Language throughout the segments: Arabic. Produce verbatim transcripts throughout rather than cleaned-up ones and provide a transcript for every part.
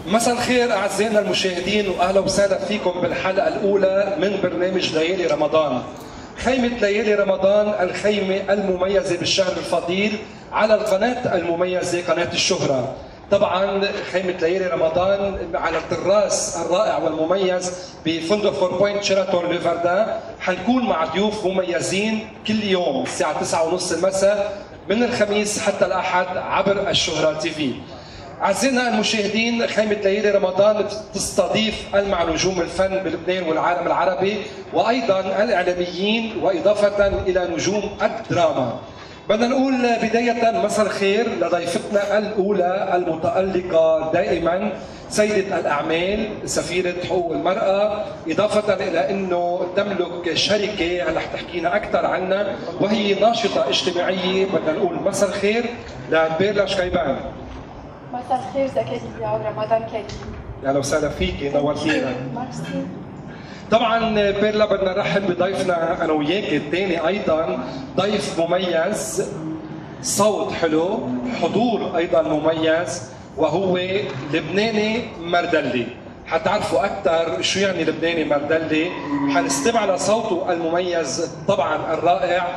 مساء الخير اعزائنا المشاهدين واهلا وسهلا فيكم بالحلقه الاولى من برنامج ليالي رمضان. خيمه ليالي رمضان الخيمه المميزه بالشهر الفضيل على القناه المميزه قناه الشهره. طبعا خيمه ليالي رمضان على التراس الرائع والمميز بفندق فور بوينت شيراتون ليفردان. حنكون مع ضيوف مميزين كل يوم الساعه تسعة وثلاثين المساء من الخميس حتى الاحد عبر الشهره تي في. أعزائنا المشاهدين، خيمة ليالي رمضان تستضيف المع نجوم الفن بلبنان والعالم العربي وأيضا الإعلاميين وإضافة إلى نجوم الدراما. بدنا نقول بداية مساء الخير لضيفتنا الأولى المتألقة دائما سيدة الأعمال سفيرة حقوق المرأة، إضافة إلى أنه تملك شركة رح تحكينا أكثر عنها وهي ناشطة اجتماعية. بدنا نقول مساء الخير لبيرلا شكيبان. مساء الخير زكريا ورمضان كريم. اهلا وسهلا فيكي، نورتينا. ميرسي. طبعا بيرلا بدنا نرحب بضيفنا انا وياك الثاني ايضا ضيف مميز، صوت حلو، حضور ايضا مميز، وهو لبناني مردلي. حتعرفوا اكثر شو يعني لبناني مردلي، حنستمع لصوته المميز طبعا الرائع،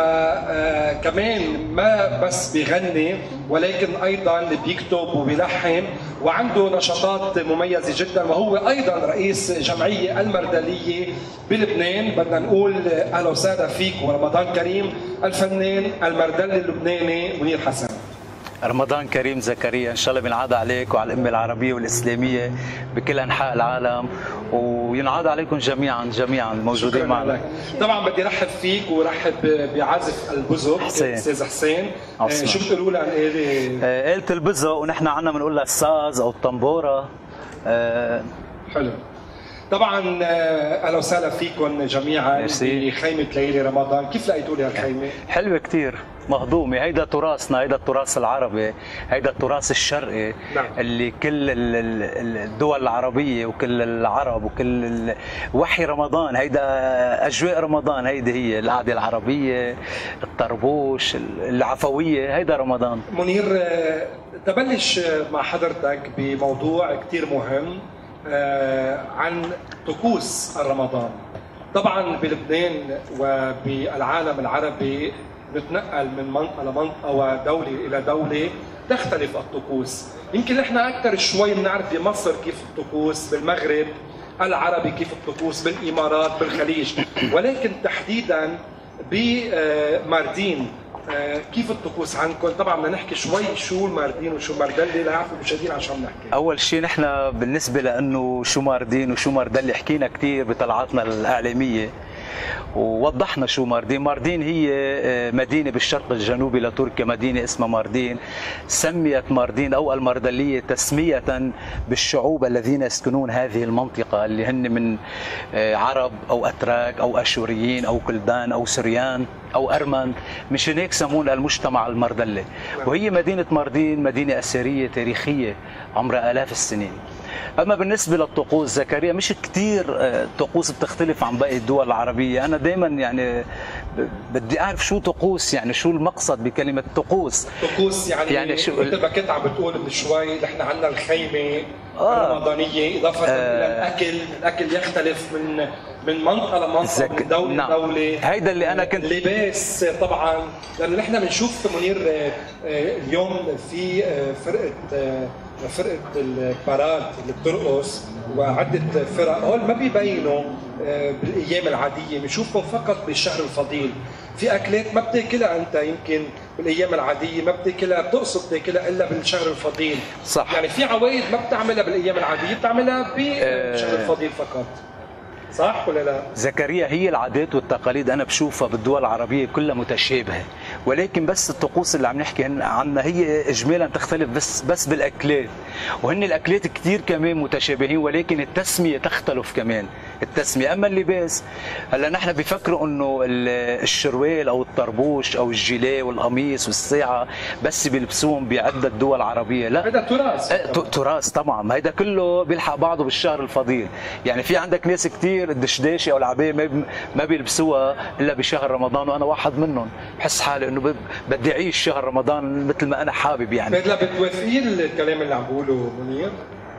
وكمان ما بس بيغني ولكن ايضا بيكتب وبيلحن وعنده نشاطات مميزه جدا، وهو ايضا رئيس جمعيه المردليه بلبنان. بدنا نقول اهلا وسهلا فيك ورمضان كريم الفنان المردلي اللبناني منير حسن. رمضان كريم زكريا، ان شاء الله بينعاد عليك وعلى الامه العربيه والاسلاميه بكل انحاء العالم، وينعاد عليكم جميعا جميعا موجودين معنا. طبعا بدي ارحب فيك ورحب بعازف البزق استاذ حسين. شو بتقولوا لها عن آلة؟ آلة البزق، ونحن عنا بنقول لها الساز او الطنبوره. أه حلو. طبعا اهلا وسهلا فيكم جميعا بخيمه ليالي رمضان. كيف لقيتوا لي هالخيمه؟ حلوه كثير، مهضومه. هيدا تراثنا، هيدا التراث العربي، هيدا التراث الشرقي. نعم. اللي كل الدول العربيه وكل العرب وكل وحي رمضان، هيدا اجواء رمضان، هيدي هي القعده العربيه، الطربوش، العفويه، هيدا رمضان. منير، تبلش مع حضرتك بموضوع كثير مهم عن طقوس الرمضان. طبعا بلبنان وبالعالم العربي نتنقل من منطقه لمنطقه ودوله الى دوله تختلف الطقوس. يمكن احنا اكثر شوي بنعرف بمصر كيف الطقوس، بالمغرب العربي كيف الطقوس، بالامارات، بالخليج، ولكن تحديدا بماردين كيف الطقوس عندكم؟ طبعا بدنا نحكي شوي شو الماردين وشو مردلي ليعرفوا المشاهدين عشان نحكي. اول شيء نحن بالنسبه لانه شو ماردين وشو مردلي حكينا كثير بطلعاتنا الاعلاميه ووضحنا شو ماردين. ماردين هي مدينة بالشرق الجنوبي لتركيا، مدينة اسمها ماردين. سميت ماردين أو المردلية تسمية بالشعوب الذين يسكنون هذه المنطقة، اللي هن من عرب أو أتراك أو أشوريين أو كلدان أو سريان أو أرمن، مشان هيك سمونا المجتمع المردلي. وهي مدينة ماردين مدينة أثرية تاريخية عمرها آلاف السنين. أما بالنسبة للطقوس زكريا، مش كثير طقوس بتختلف عن باقي الدول العربية. أنا دائما يعني بدي أعرف شو طقوس، يعني شو المقصد بكلمة طقوس. طقوس يعني, يعني شو أنت ما كنت عم بتقول من شوي نحن عندنا الخيمة آه الرمضانية، إضافة آه إلى الأكل. الأكل يختلف من من منطقة لمنطقة، زك... من دولة نعم. لدولة. هيدا اللي أنا كنت اللباس طبعا، لأنه نحن بنشوف منير اليوم في فرقة فرقة الباراد اللي بترقص وعدة فرق، هول ما بيبينوا بالايام العاديه، بنشوفهم فقط بالشهر الفضيل. في اكلات ما بتاكلها انت يمكن بالايام العاديه، ما بتاكلها بتقصد تاكلها الا بالشهر الفضيل. صح. يعني في عوايد ما بتعملها بالايام العاديه، بتعملها بالشهر الفضيل فقط. صح ولا لا؟ زكريا، هي العادات والتقاليد انا بشوفها بالدول العربيه كلها متشابهه، ولكن بس الطقوس اللي عم نحكي عنها هي اجمالا تختلف بس بس بالاكلات، وهن الاكلات كثير كمان متشابهين، ولكن التسميه تختلف كمان التسميه. اما اللباس، هلا نحن بفكروا انه الشروال او الطربوش او الجيليه والقميص والساعه بس بيلبسوهم بعده دول عربيه، لا هذا تراث. أه تراث طبعا، هيدا كله بيلحق بعضه بالشهر الفضيل. يعني في عندك ناس كثير الدشداشه او العبايه ما ما بيلبسوها الا بشهر رمضان، وانا واحد منهم. بحس حالي انه بدي اعيش شهر رمضان مثل ما انا حابب. يعني بدلا بتوافقين الكلام اللي عم بقوله منير؟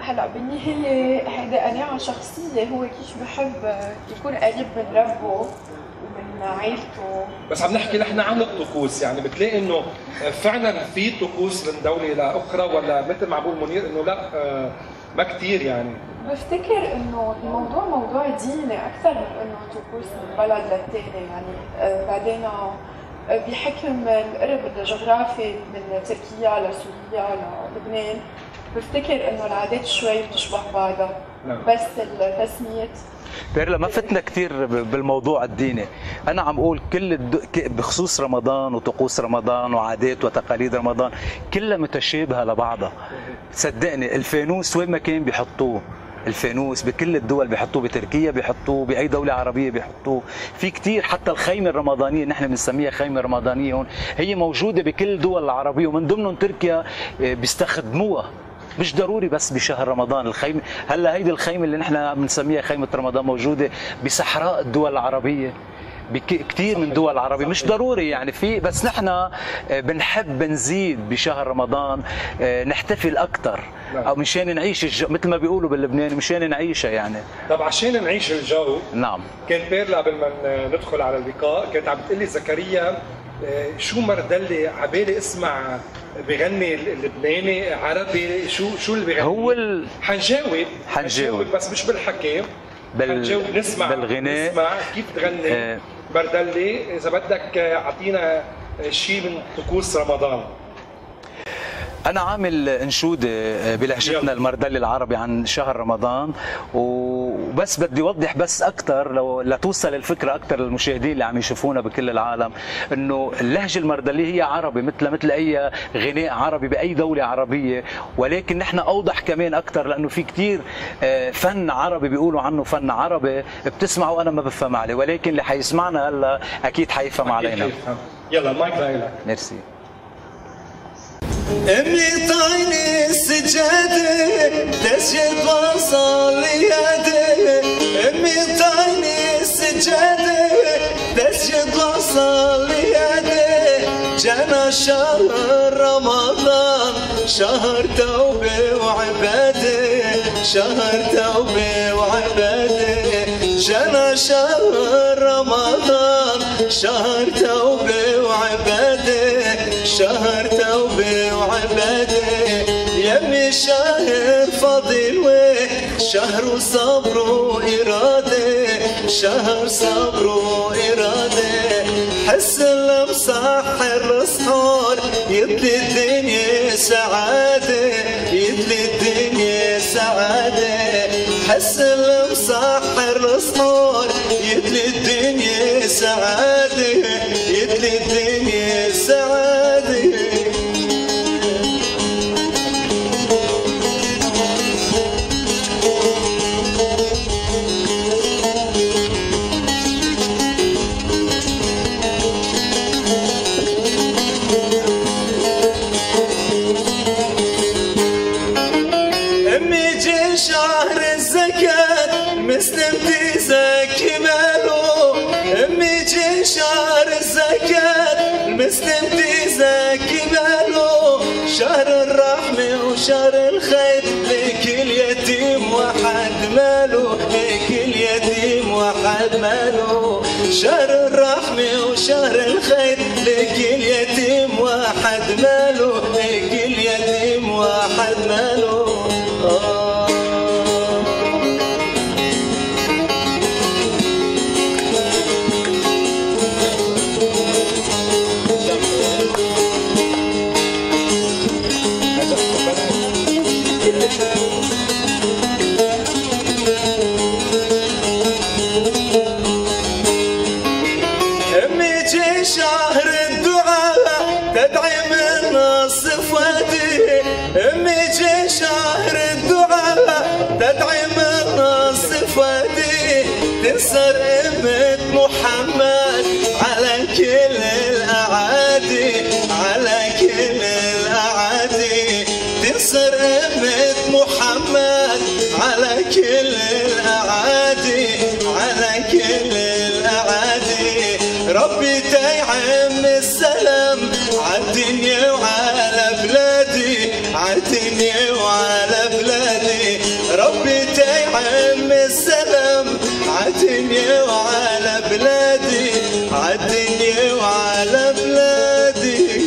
هلا بالنهاية هيدا قناعة شخصية، هو كيف بحب يكون قريب من ربه ومن عائلته. بس عم نحكي نحن عن الطقوس، يعني بتلاقي انه فعلا في طقوس من دوله لاخرى، ولا مثل ما عم بقول منير انه لا ما كثير؟ يعني بفتكر انه الموضوع موضوع ديني اكثر من انه طقوس من بلد للتاني، يعني آه بعدين آه بحكم القرب الجغرافي من تركيا لسوريا للبنان، بفتكر انه العادات شوي بتشبه بعضها. نعم. بس التسميات بيرلا ما فتنا كثير بالموضوع الديني، انا عم اقول كل الد... بخصوص رمضان وطقوس رمضان وعادات وتقاليد رمضان كلها متشابهه لبعضها. صدقني الفانوس وين ما كان بيحطوه، الفانوس بكل الدول بيحطوه، بتركيا بيحطوه، باي دوله عربيه بيحطوه، في كثير. حتى الخيمه الرمضانيه نحن بنسميها خيمه رمضانيه هون، هي موجوده بكل الدول العربيه ومن ضمنهم تركيا بيستخدموها، مش ضروري بس بشهر رمضان. الخيمه هلا هيدي الخيمه اللي نحن بنسميها خيمه رمضان موجوده بصحراء الدول العربيه، كثير من دول العربية، مش ضروري يعني في، بس نحن بنحب نزيد بشهر رمضان نحتفل أكثر أو مشان نعيش الجو مثل ما بيقولوا باللبناني، مشان نعيشها يعني. طب عشان نعيش الجو، نعم. كان بيرلا قبل ما ندخل على اللقاء كانت عم بتقول لي زكريا شو مردلي عبالي اسمع بغني اللبناني عربي، شو شو اللي بغني؟ هو ال... حنجاوب حنجاوب بس مش بالحكي، بال... نسمع بالغناء، نسمع كيف تغني. آه. بردلي اذا بدك اعطينا شيء من طقوس رمضان. أنا عامل أنشودة بلهجتنا المردلي العربي عن شهر رمضان، وبس بدي أوضح بس أكثر لو لتوصل الفكرة أكثر للمشاهدين اللي عم يشوفونا بكل العالم، إنه اللهجة المردلية هي عربي مثل مثل أي غناء عربي بأي دولة عربية، ولكن نحن أوضح كمان أكثر لأنه في كثير فن عربي بيقولوا عنه فن عربي بتسمعه وأنا ما بفهم عليه، ولكن اللي حيسمعنا هلا أكيد حيفهم علينا. يلا المايك لك. ميرسي. امي طايني السجادة تسجد وصل يدي، امي طايني السجادة تسجد وصل يدي، جانا شهر رمضان شهر توبة وعبادة، شهر توبة وعبادة، جانا شهر رمضان شهر توبة وعبادة، شهر توبة وعبادة، يمي شهر فضيل وشهر صبر وإرادة، شهر صبر وإرادة، حس المسحر السحور يدلي الدنيا سعادة، يدلي الدنيا سعادة، حس المسحر السحور يدلي الدنيا سعادة، يدلي الدنيا سعادة. مسلم تزكي ماله، امي جي شهر الزكاة المسلم تزكي ماله، شهر الرحمة وشهر الخير لكل يتيم وحد ماله، لكل يتيم وحد ماله، شهر الرحمة وشهر الخير لكل يتيم وحد ماله، لكل يتيم وحد ماله. آه. امي جي شهر الدعاء تدعي من الصفواتي، امي جي شهر الدعاء تدعي من الصفواتي، تنصر امة محمد على كل الاعادي، على كل الاعادي، تنصر امة محمد على كل الاعادي، على كل الاعادي، ربي تيعم السلام عالدنيا وعلى بلادي، عالدنيا وعلى بلادي. بلادي ربي تيعم السلام عالدنيا وعلى بلادي عالدنيا وعلى بلادي.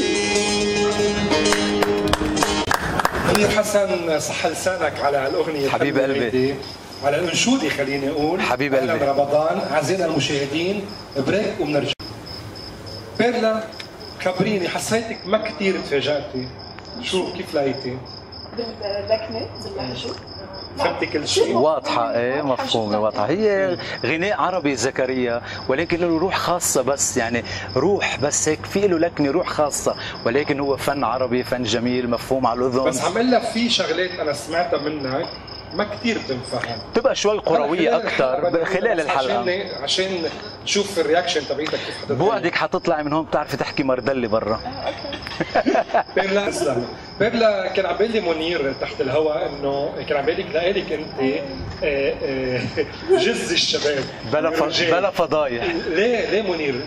منير حسن صح لسانك على الاغنيه حبيب قلبي، على الانشودي خليني اقول حبيب قلبي. اهلا رمضان اعزائنا المشاهدين، بريك وبنرجع. بيرلا خبريني، حسيتك ما كثير تفاجأتي، شو كيف لقيتي؟ باللكنه باللهجه فهمتي كل شيء؟ واضحة، ايه مفهومة واضحة. هي غناء عربي زكريا، ولكن له روح خاصة، بس يعني روح بس هيك، في له لكنة روح خاصة، ولكن هو فن عربي، فن جميل مفهوم على الأذن. بس عم اقول لك في شغلات أنا سمعتها منك ما كثير بتنفهم، بتبقى شوي قروية أكثر خلال الحلقة، عشان عشان نشوف الرياكشن تبعيتك كيف حتطلع. بوعدك حتطلعي من هون بتعرفي تحكي مردلة برا. بيرلا اسلم. بيرلا كان عم لي منير تحت الهواء انه كان عم لك لك انت جز الشباب بلا ف... بلا فضايح. ليه ليه منير؟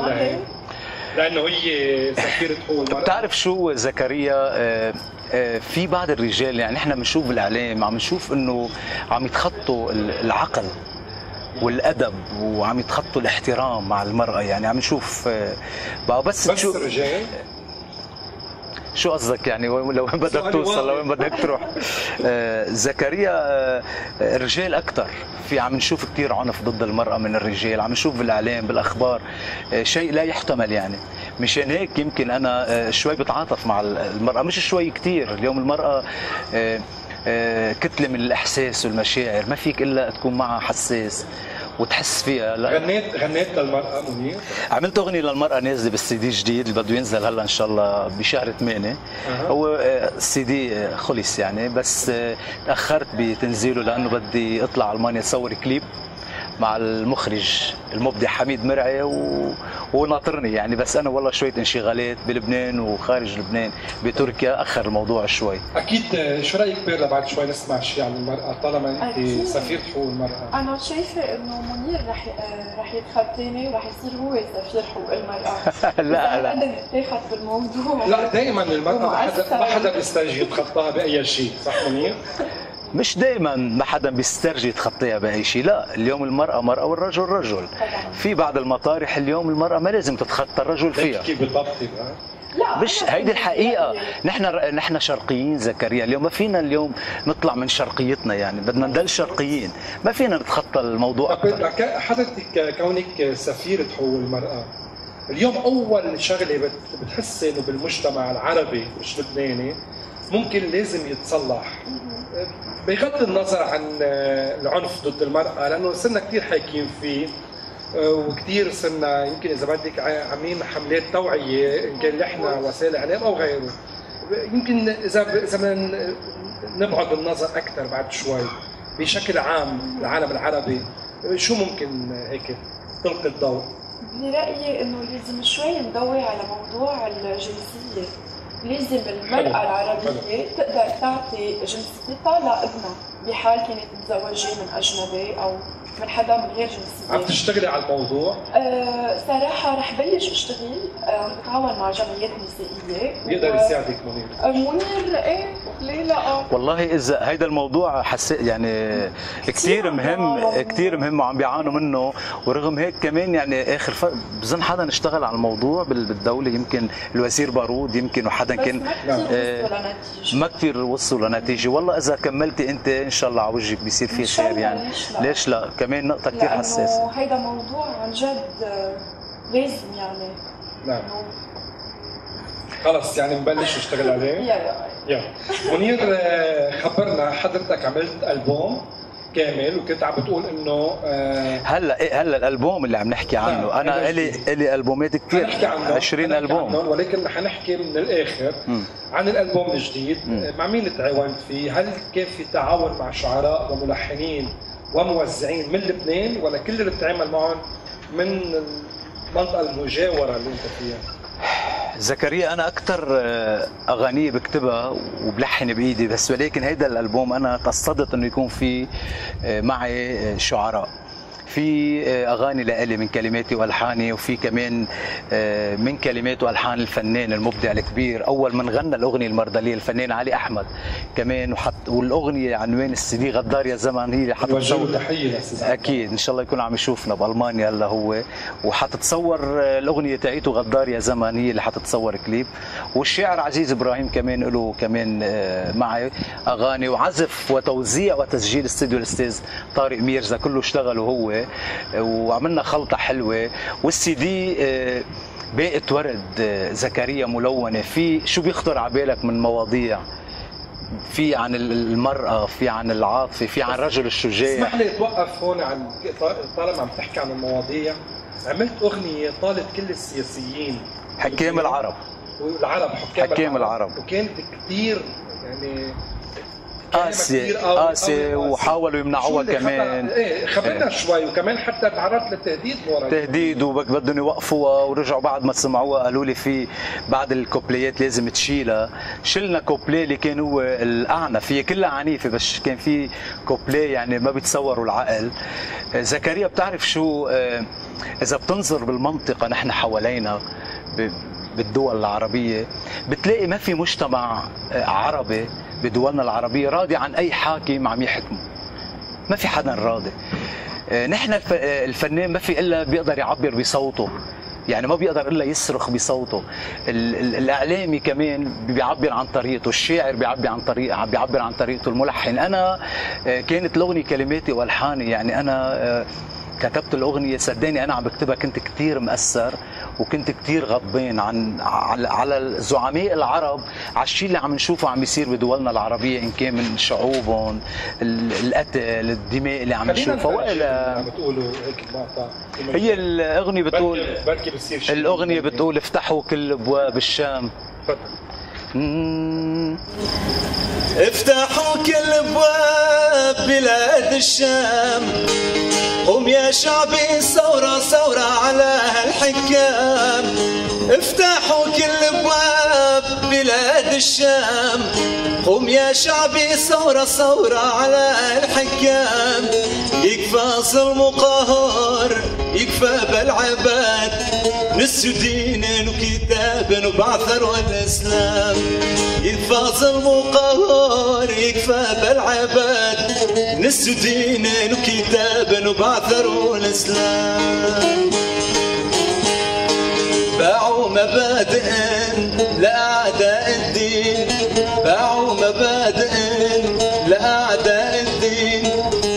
لانه هي سفيرة حقوق المرأة. بتعرف شو زكريا، آه آه في بعض الرجال يعني احنا بنشوف بالاعلام عم نشوف انه عم يتخطوا العقل والادب وعم يتخطوا الاحترام مع المراه، يعني عم نشوف آه بس بس تشوف الرجال. شو قصدك يعني لوين بدك توصل، لوين بدك تروح؟ آه زكريا، آه الرجال اكثر، في عم نشوف كثير عنف ضد المراه من الرجال، عم نشوف بالاعلام بالاخبار، آه شيء لا يحتمل يعني. مشان هيك يمكن انا آه شوي بتعاطف مع المراه، مش شوي كثير. اليوم المراه آه آه كتله من الاحساس والمشاعر، ما فيك الا تكون معها حساس وتحس فيها. لا. غنيت غنيت للمرأة منير؟ عملت اغنية للمرأة نازلة بالسي دي الجديد اللي بده ينزل هلا ان شاء الله بشهر ثمانية. أه. هو السي دي خلص يعني، بس تأخرت بتنزيله لأنه بدي اطلع ألمانيا اصور كليب مع المخرج المبدع حميد مرعي و... وناطرني يعني، بس انا والله شويه انشغالات بلبنان وخارج لبنان بتركيا اخر الموضوع شوي. اكيد. شو رايك بيرلا بعد شوي نسمع شيء عن المراه طالما انت سفيرة حقوق المراه؟ انا شايفه انه منير رح رح يتخطيني ورح يصير هو سفير حقوق المراه. لا لا انا بتاخذ بالموضوع. لا دائما المراه ما حدا ما حدا بيسترجي يتخطاها باي شيء، صح منير؟ مش دائما ما حدا بيسترجي يتخطيها باي شيء، لا، اليوم المراه مراه والرجل رجل. في بعض المطارح اليوم المراه ما لازم تتخطى الرجل فيها. كيف بالضبط؟ لا مش هيدي الحقيقه. نحن نحن شرقيين زكريا، اليوم ما فينا اليوم نطلع من شرقيتنا، يعني بدنا نضل شرقيين، ما فينا نتخطى الموضوع اكثر. حضرتك كونك سفيرة حقوق المراه، اليوم اول شغله بتحسي انه بالمجتمع العربي مش لبناني ممكن لازم يتصلح بغض النظر عن العنف ضد المرأة، لأنه صرنا كثير حاكيين فيه وكثير صرنا يمكن إذا بدك عاملين حملات توعية إن كان نحن وسائل إعلام أو غيره. يمكن إذا إذا بدنا نبعد النظر أكثر بعد شوي بشكل عام العالم العربي، شو ممكن هيك تلقي الضوء؟ برأيي إنه لازم شوي نضوي على موضوع الجنسية. لازم المرأة العربية تقدر تعطي جنسيتها لابنها بحال كانت متزوجة من أجنبي أو من حدا من غير جنسية. عم تشتغلي على الموضوع؟ أه صراحة رح بلش اشتغل، عم أه بتعاون مع جمعيات نسائية. بيقدر و... يساعدك منير؟ أه منير ايه ليه لا؟ والله إذا هيدا الموضوع حسيت يعني كثير مهم، كثير مهم وعم بيعانوا منه، ورغم هيك كمان يعني آخر ف... بظن حدا اشتغل على الموضوع بالدولة، يمكن الوزير بارود يمكن وحدا كان ما كثير وصلوا لنتيجة. والله إذا كملتي أنت إن شاء الله على وجهك بيصير في خير يعني. ليش لا؟ ليش لا؟ كمان نقطة كثير حساسة. لأنه هيدا موضوع عن جد لازم يعني. نعم. خلص يعني نبلش نشتغل عليه؟ يلا يلا. منير خبرنا، حضرتك عملت ألبوم كامل وكنت عم بتقول انه آه هلا إيه هلا الالبوم اللي عم نحكي عنه، نعم. انا الي الي البومات كثير، عشرين البوم، ولكن حنحكي من الاخر م. عن الالبوم الجديد. م. مع مين تعاونت فيه؟ هل كان في تعاون مع شعراء وملحنين وموزعين من لبنان، ولا كل اللي بتعامل معهم من المنطقه المجاوره اللي انت فيها؟ زكريا انا اكثر اغاني بكتبها وبلحن بايدي بس، ولكن هيدا الالبوم انا قصدت انه يكون في معي شعراء. في اغاني لإلي من كلماتي والحاني، وفي كمان من كلمات والحان الفنان المبدع الكبير اول من غنى الاغنيه المردليه الفنان علي احمد كمان، وحط والاغنيه عنوان السي دي غدار يا زمن هي اللي حتتصور. تحيه لاستاذ اكيد ان شاء الله يكون عم يشوفنا بالمانيا هلا هو، وحتتصور الاغنيه تاعيته غدار يا زمن هي اللي حتتصور كليب، والشاعر عزيز ابراهيم كمان له كمان معي اغاني وعزف وتوزيع وتسجيل استوديو الاستاذ طارق ميرزا، كله اشتغلوا هو وعملنا خلطه حلوه. والسي دي باقة ورد زكريا ملونه، في شو بيخطر على بالك من مواضيع، في عن المرأة، في عن العاطفة، في عن الرجل الشجاع. اسمح لي اتوقف هون عن طالما عم تحكي عن المواضيع. عملت اغنيه طالت كل السياسيين حكام العرب والعرب حكام, حكام العرب. العرب وكانت كثير يعني قاسية قاسية وحاولوا يمنعوها كمان. ايه خبرنا ايه. شوي، وكمان حتى تعرضت للتهديد مورا تهديد وبدهم يوقفوها، ورجعوا بعد ما سمعوها قالوا لي في بعض الكوبليات لازم تشيلها. شلنا كوبليه اللي كان هو الاعنف، هي كلها عنيفه بس كان في كوبليه يعني ما بيتصوروا العقل. زكريا بتعرف شو، اذا بتنظر بالمنطقه نحن حوالينا بالدول العربيه بتلاقي ما في مجتمع عربي بدولنا العربية راضي عن أي حاكم عم يحكمه، ما في حدا راضي. نحن الفنان ما في إلا بيقدر يعبر بصوته، يعني ما بيقدر إلا يصرخ بصوته. الإعلامي كمان بيعبر عن طريقته، الشاعر بيعبر عن طريقه بيعبر عن طريقته، الملحن. أنا كانت الأغنية كلماتي والحاني، يعني أنا كتبت الأغنية صدقني أنا عم بكتبها كنت كتير مأثر وكنت كتير غضبان عن على الزعماء العرب، على الشيء اللي عم نشوفه عم يصير بدولنا العربية، إن كان من شعوبهم، القتل، الدماء اللي عم نشوفها. وإلا عم بتقولوا هيك المقطع هي الأغنية بتقول بركي بصير شيء، الأغنية بتقول افتحوا كل أبواب الشام. افتحوا كل ابواب بلاد الشام، قوم يا شعبي ثورة ثورة على هالحكام. افتحوا كل ابواب بلاد الشام، قوم يا شعبي ثورة ثورة على هالحكام. يكفى ظلم وقهر، يكفى بالعباد، نسوا دين وكتاب وبعثر والاسلام. يكفى ظلم وقهر، يكفى بالعباد، نسوا دين وكتاب وبعثر والاسلام. باعوا مبادئ لاعداء الدين، باعوا مبادئ لاعداء الدين.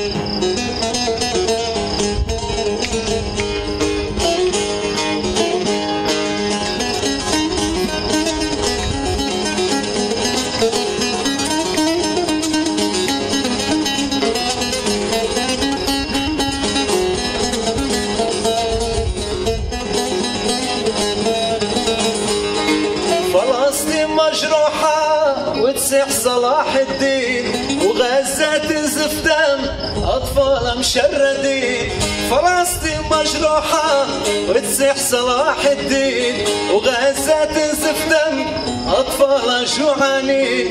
وتسيح صلاح الدين، وغزة تنزف دم أطفال مشردين. فلسطين مجروحة وتسيح صلاح الدين، وغزة تنزف دم أطفال جوعانين.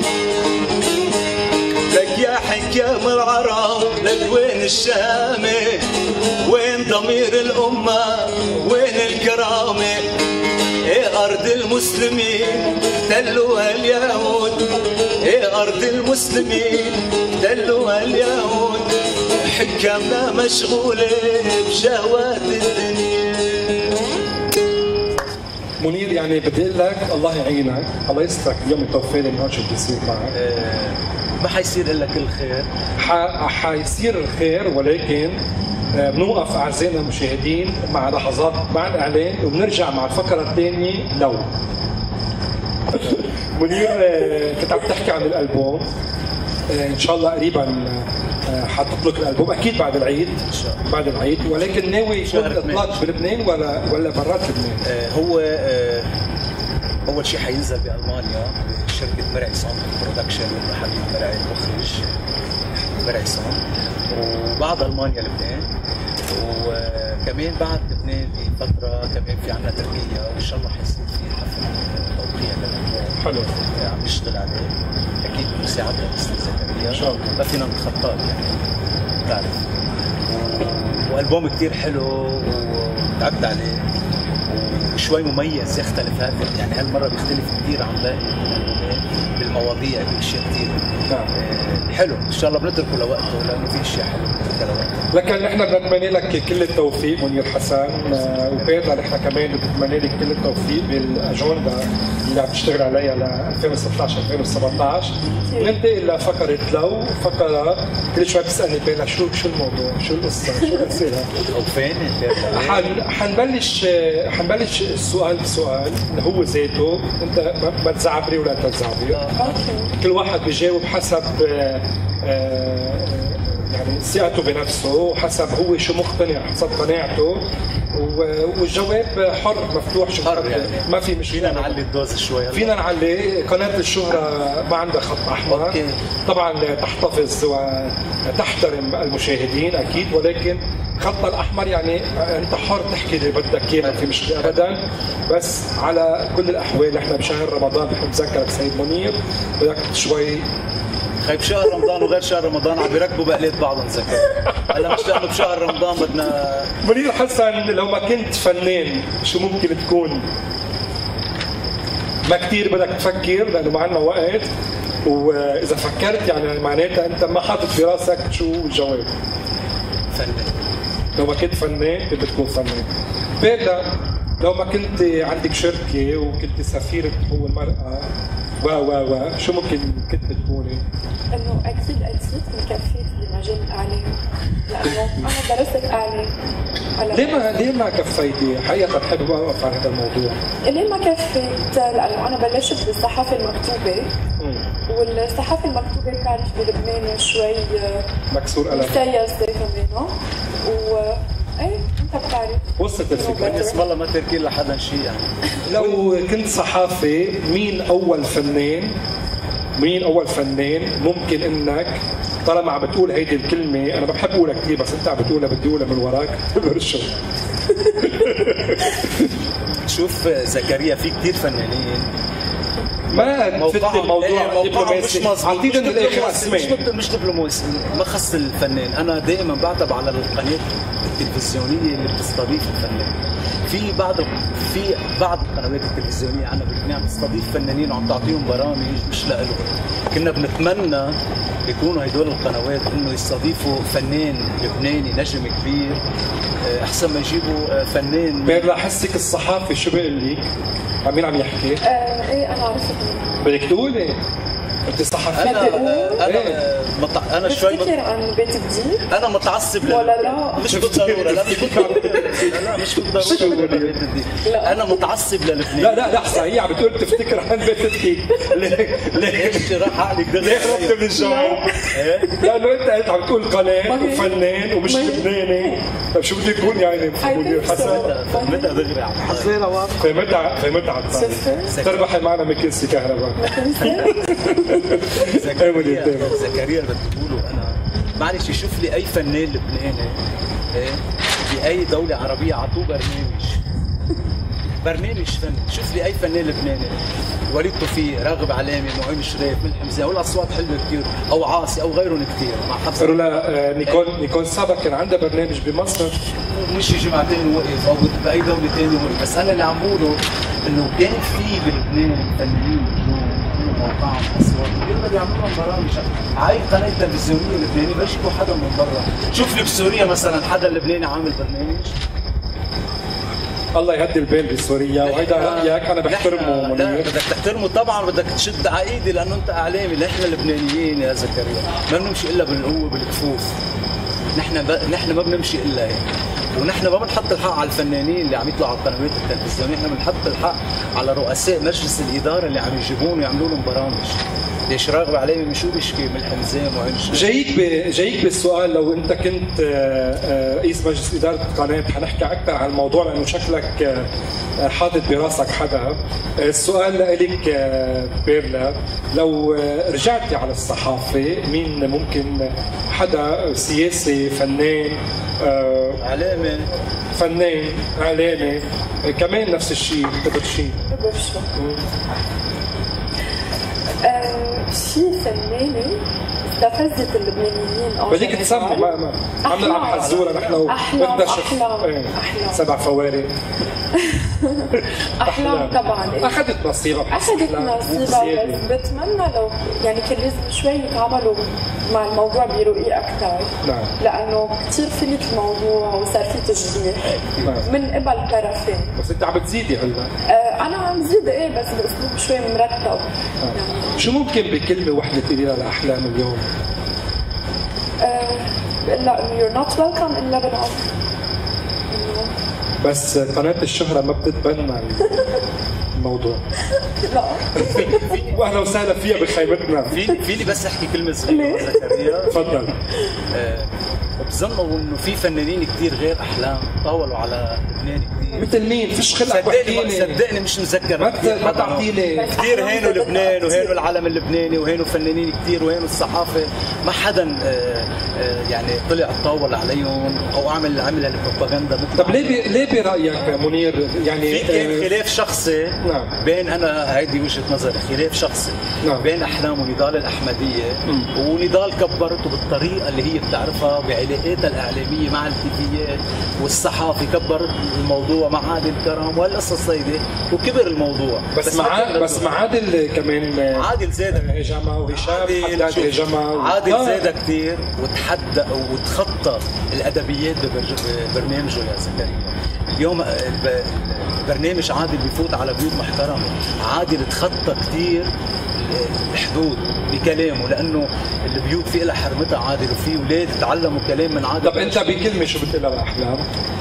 لك يا حكام العرب، لك وين الشامة، وين ضمير الأمة، وين الكرامة؟ ايه أرض المسلمين احتلوها اليهود، ايه أرض المسلمين احتلوها اليهود. حكامنا مشغولة بشهوات الدنيا. منير يعني بدي اقول لك الله يعينك، الله يسترك اليوم التوفيق من هون شو بده يصير معك. أه ما حيصير الا كل خير، حيصير الخير، ولكن بنوقف اعزائنا المشاهدين مع لحظات مع الاعلان وبنرجع مع الفقره الثانيه. لو منير كنت عم تحكي عن الالبوم، ان شاء الله قريبا حتطلق الالبوم اكيد بعد العيد، بعد العيد، ولكن ناوي يكون اطلاق بلبنان ولا ولا برات لبنان؟ هو اول شيء حينزل بالمانيا بشركه مرعي ساوند برودكشن والحبيب مرعي المخرج مرعي ساوند، وبعد المانيا لبنان، وكمان بعد لبنان بفتره كمان في عندنا تركيا، وان شاء الله حيصير في حفل توقيع للالبوم حلو عم نشتغل عليه اكيد بمساعده الاستاذ زكريا، ان شاء الله ما فينا نتخطاه يعني بتعرف. والبوم كثير حلو وتعبت عليه وشوي مميز يختلف هذا، يعني هالمره بيختلف كثير عن باقي بالمواضيع باشياء كثير. نعم. حلو ان شاء الله بنتركه لوقته لانه في اشياء حلوه بنتركها لوقته. لكن نحن بنتمنى لك كل التوفيق منير حسن، وبيرلا نحن كمان بنتمنى لك كل التوفيق بالاجنده اللي عم تشتغل عليها ل ألفين وستطعش ألفين وسبعطعش. ننتقل لفقره لو فقره كل شوي بتسالني بيرلا شو شو الموضوع؟ شو القصه؟ شو الاسئله؟ او فين؟ حن حنبلش حنبلش السؤال بسؤال اللي هو ذاته، انت ما تزعبري ولا تزعبري. كل واحد بيجاوب حسب يعني ثقته بنفسه وحسب هو شو مقتنع حسب قناعته، والجواب حر مفتوح شو حر يعني. ما في مشكله. فينا نعلي الدوز شوي. فينا نعلي. قناه الشهره ما عندها خط احمر. أوكي. طبعا تحتفظ وتحترم المشاهدين اكيد، ولكن خط الاحمر يعني انت حر تحكي اللي بدك اياه، ما في مشكله ابدا. بس على كل الاحوال نحن بشهر رمضان بحب ذكرك سيد منير، بدك شوي خي بشهر رمضان وغير شهر رمضان عم بيركبوا بقلية بعض نذكر. هلا مش لانه بشهر رمضان بدنا. منير حسن لو ما كنت فنان شو ممكن تكون؟ ما كثير بدك تفكر لانه ما عندنا وقت، واذا فكرت يعني معناتها انت ما حاطط في راسك شو الجواب. فنان. لو ما كنت فنان كنت تكون فنان. بيرلا لو ما كنت عندك شركه وكنت سفيرة حقوق المرأة و و و شو ممكن كنت تكوني؟ انه اكيد اكيد كفيت بمجال الاعلام، لانه انا درست اعلام. ليه ما ليه ما كفيتي؟ حقيقة بحب اوقف على هذا الموضوع. ليه ما كفيت؟ لانه انا بلشت بالصحافة المكتوبة، والصحافة المكتوبة بتعرف بلبنان شوي مكسور قلم سياسة كمان، و ايه انت بتعرف وصلت الفكرة. اسم الله ما تركي لحدا شيء يعني. لو كنت صحافي مين أول فنان مين أول فنان ممكن إنك طالما عم بتقول هيدي الكلمة أنا ما بحب أقولها كثير بس أنت عم بتقولها بدي أقولها من وراك برشة. شوف زكريا في كثير فنانين ما فتت موضوع دبلوماسي عطينا من الاخر اسماء مش مش دبلوماسي ما خص الفنان. انا دائما بعتب على القناه التلفزيونيه اللي بتستضيف الفنان. في بعض في بعض القنوات التلفزيونيه عندنا بلبنان عم تستضيف فنانين وعم تعطيهم برامج مش لإلهم. كنا بنتمنى يكونوا هدول القنوات انه يستضيفوا فنان لبناني نجم كبير احسن ما يجيبوا فنان. بيرلا حسك الصحافي شو بيقول لك؟ مين عم يحكي؟ آه ايه انا عرفت. بدك تقولي انت صحفيه. انا انا إيه؟ مط... انا شوي بتفكر عن بيت جديد؟ انا متعصب ولا لا؟ مش بالضروره لا مش بالضروره لا مش بالضروره انا متعصب للبنان. لا لا لحظه هي عم بتقول تفتكر عن بيت جديد. ليه ليش راح عليك دغري؟ ليه هربت من الجواب؟ لانه انت قلت عم تقول قناه وفنان ومش لبناني. طيب شو بدي يكون يعني منير حسن؟ فهمتها دغري عم حسينا واضحه. فهمتها فهمتها على الثاني. تربحي معنا مكنسي كهرباء. زكريا بدي تقوله انا معلش شوف لي اي فنان لبناني ايه باي دوله عربيه عطوه برنامج برنامج فن. شوف لي اي فنان لبناني وليد توفيق راغب علامي معين شريف من حمزه والاصوات حلوه كثير او عاصي او غيرهم كثير مع حفصه. قالوا لا نيكول نيكول سابا كان عندها برنامج بمصر مش جمعتين وقف او باي دوله ثانيه وقف. بس انا اللي عم بقوله انه كان في بلبنان فنانين موقعهم اصوات بيقدروا يعملوا لهم برامج. هاي القناه التلفزيونيه اللبنانيه بس يكون حدا من برا. شوف لي بسوريا مثلا حدا لبناني عامل برنامج. الله يهدي البال بسوريا وهيدا رايك انا بحترمه منير. لا بدك تحترمه طبعا بدك تشد على ايدي لانه انت اعلامي. نحن اللبنانيين يا زكريا ما بنمشي الا بالقوه بالكفوف. نحن ب... نحن ما بنمشي الا هيك. ونحن ما بنحط الحق على الفنانين اللي عم يطلعوا على القنوات التلفزيونيه. نحن بنحط الحق على رؤساء مجلس الاداره اللي عم يجيبون ويعملوا لهم برامج. ليش راغب علامي من شو بيشكي من الحمزان وعين شو جايك ب... جايك بالسؤال. لو انت كنت رئيس مجلس اداره القناه حنحكي اكثر عن الموضوع لانه شكلك حاطط براسك حدا. السؤال لك بيرلا لو رجعتي على الصحافه مين ممكن حدا سياسي فنان اعلامي فنان اعلامي كمان نفس الشيء تبرشي تبرشي شيء فنانة استفزت اللبنانيين أو بدك تسمي ما ما عم نلعب حزوره نحن أحلام بدنا شف أحلام أحلام سبع فوارق أحلام طبعا أخذت نصيبها أخذت نصيبها بس بتمنى لو يعني كان لازم شوي يتعاملوا مع الموضوع برؤية أكثر. نعم. لأنه كثير فلت الموضوع وصار في تجريح نعم. من قبل طرفين. بس أنت عم بتزيدي هلا. آه أنا عم زيد إيه بس بأسلوب شوي مرتب. آه. يعني. شو ممكن بكلمة وحدة تقولي لها لأحلام اليوم؟ آه لا إنه you're not welcome in Lebanon. بس قناة الشهرة ما بتتبنى الموضوع. لا. واهلا وسهلا فيها بخيمتنا. في فيني بس احكي كلمة صغيرة زكريا؟ تفضل. آه بظنوا انه في فنانين كثير غير احلام طاولوا على لبنان كثير. مثل مين؟ فيش خلق صدقني صدقني مش متذكر. ما تعطيني كثير هينوا لبنان وهينوا العالم اللبناني وهينوا فنانين كثير وهينوا الصحافة ما حدا آه آه يعني طلع طاول عليهم او عمل عمل البروباغندا. طب ليه بي ليه برايك منير يعني في كان خلاف شخصي نعم. بين انا هيدي وجهه نظري خلاف شخصي نعم. بين احلام ونضال الاحمديه م. ونضال كبرته بالطريقه اللي هي بتعرفها بعلاقاتها الاعلاميه مع التيفيات والصحافه كبرت الموضوع مع عادل كرم وهالقصص هيدي وكبر الموضوع. بس, بس مع بس مع عادل كمان عادل زاد هجمه وهشام حداد هجمه عادل آه. زاد كثير وتحدى وتخطى الادبيات ببرنامجه يا زكريا. اليوم برنامج عادل بيفوت على بيوت محترمه، عادل تخطى كثير الحدود بكلامه لانه البيوت في لها حرمتها عادل وفي اولاد تعلموا كلام من عادل. طب انت بكلمه شو بتقول لها احلام؟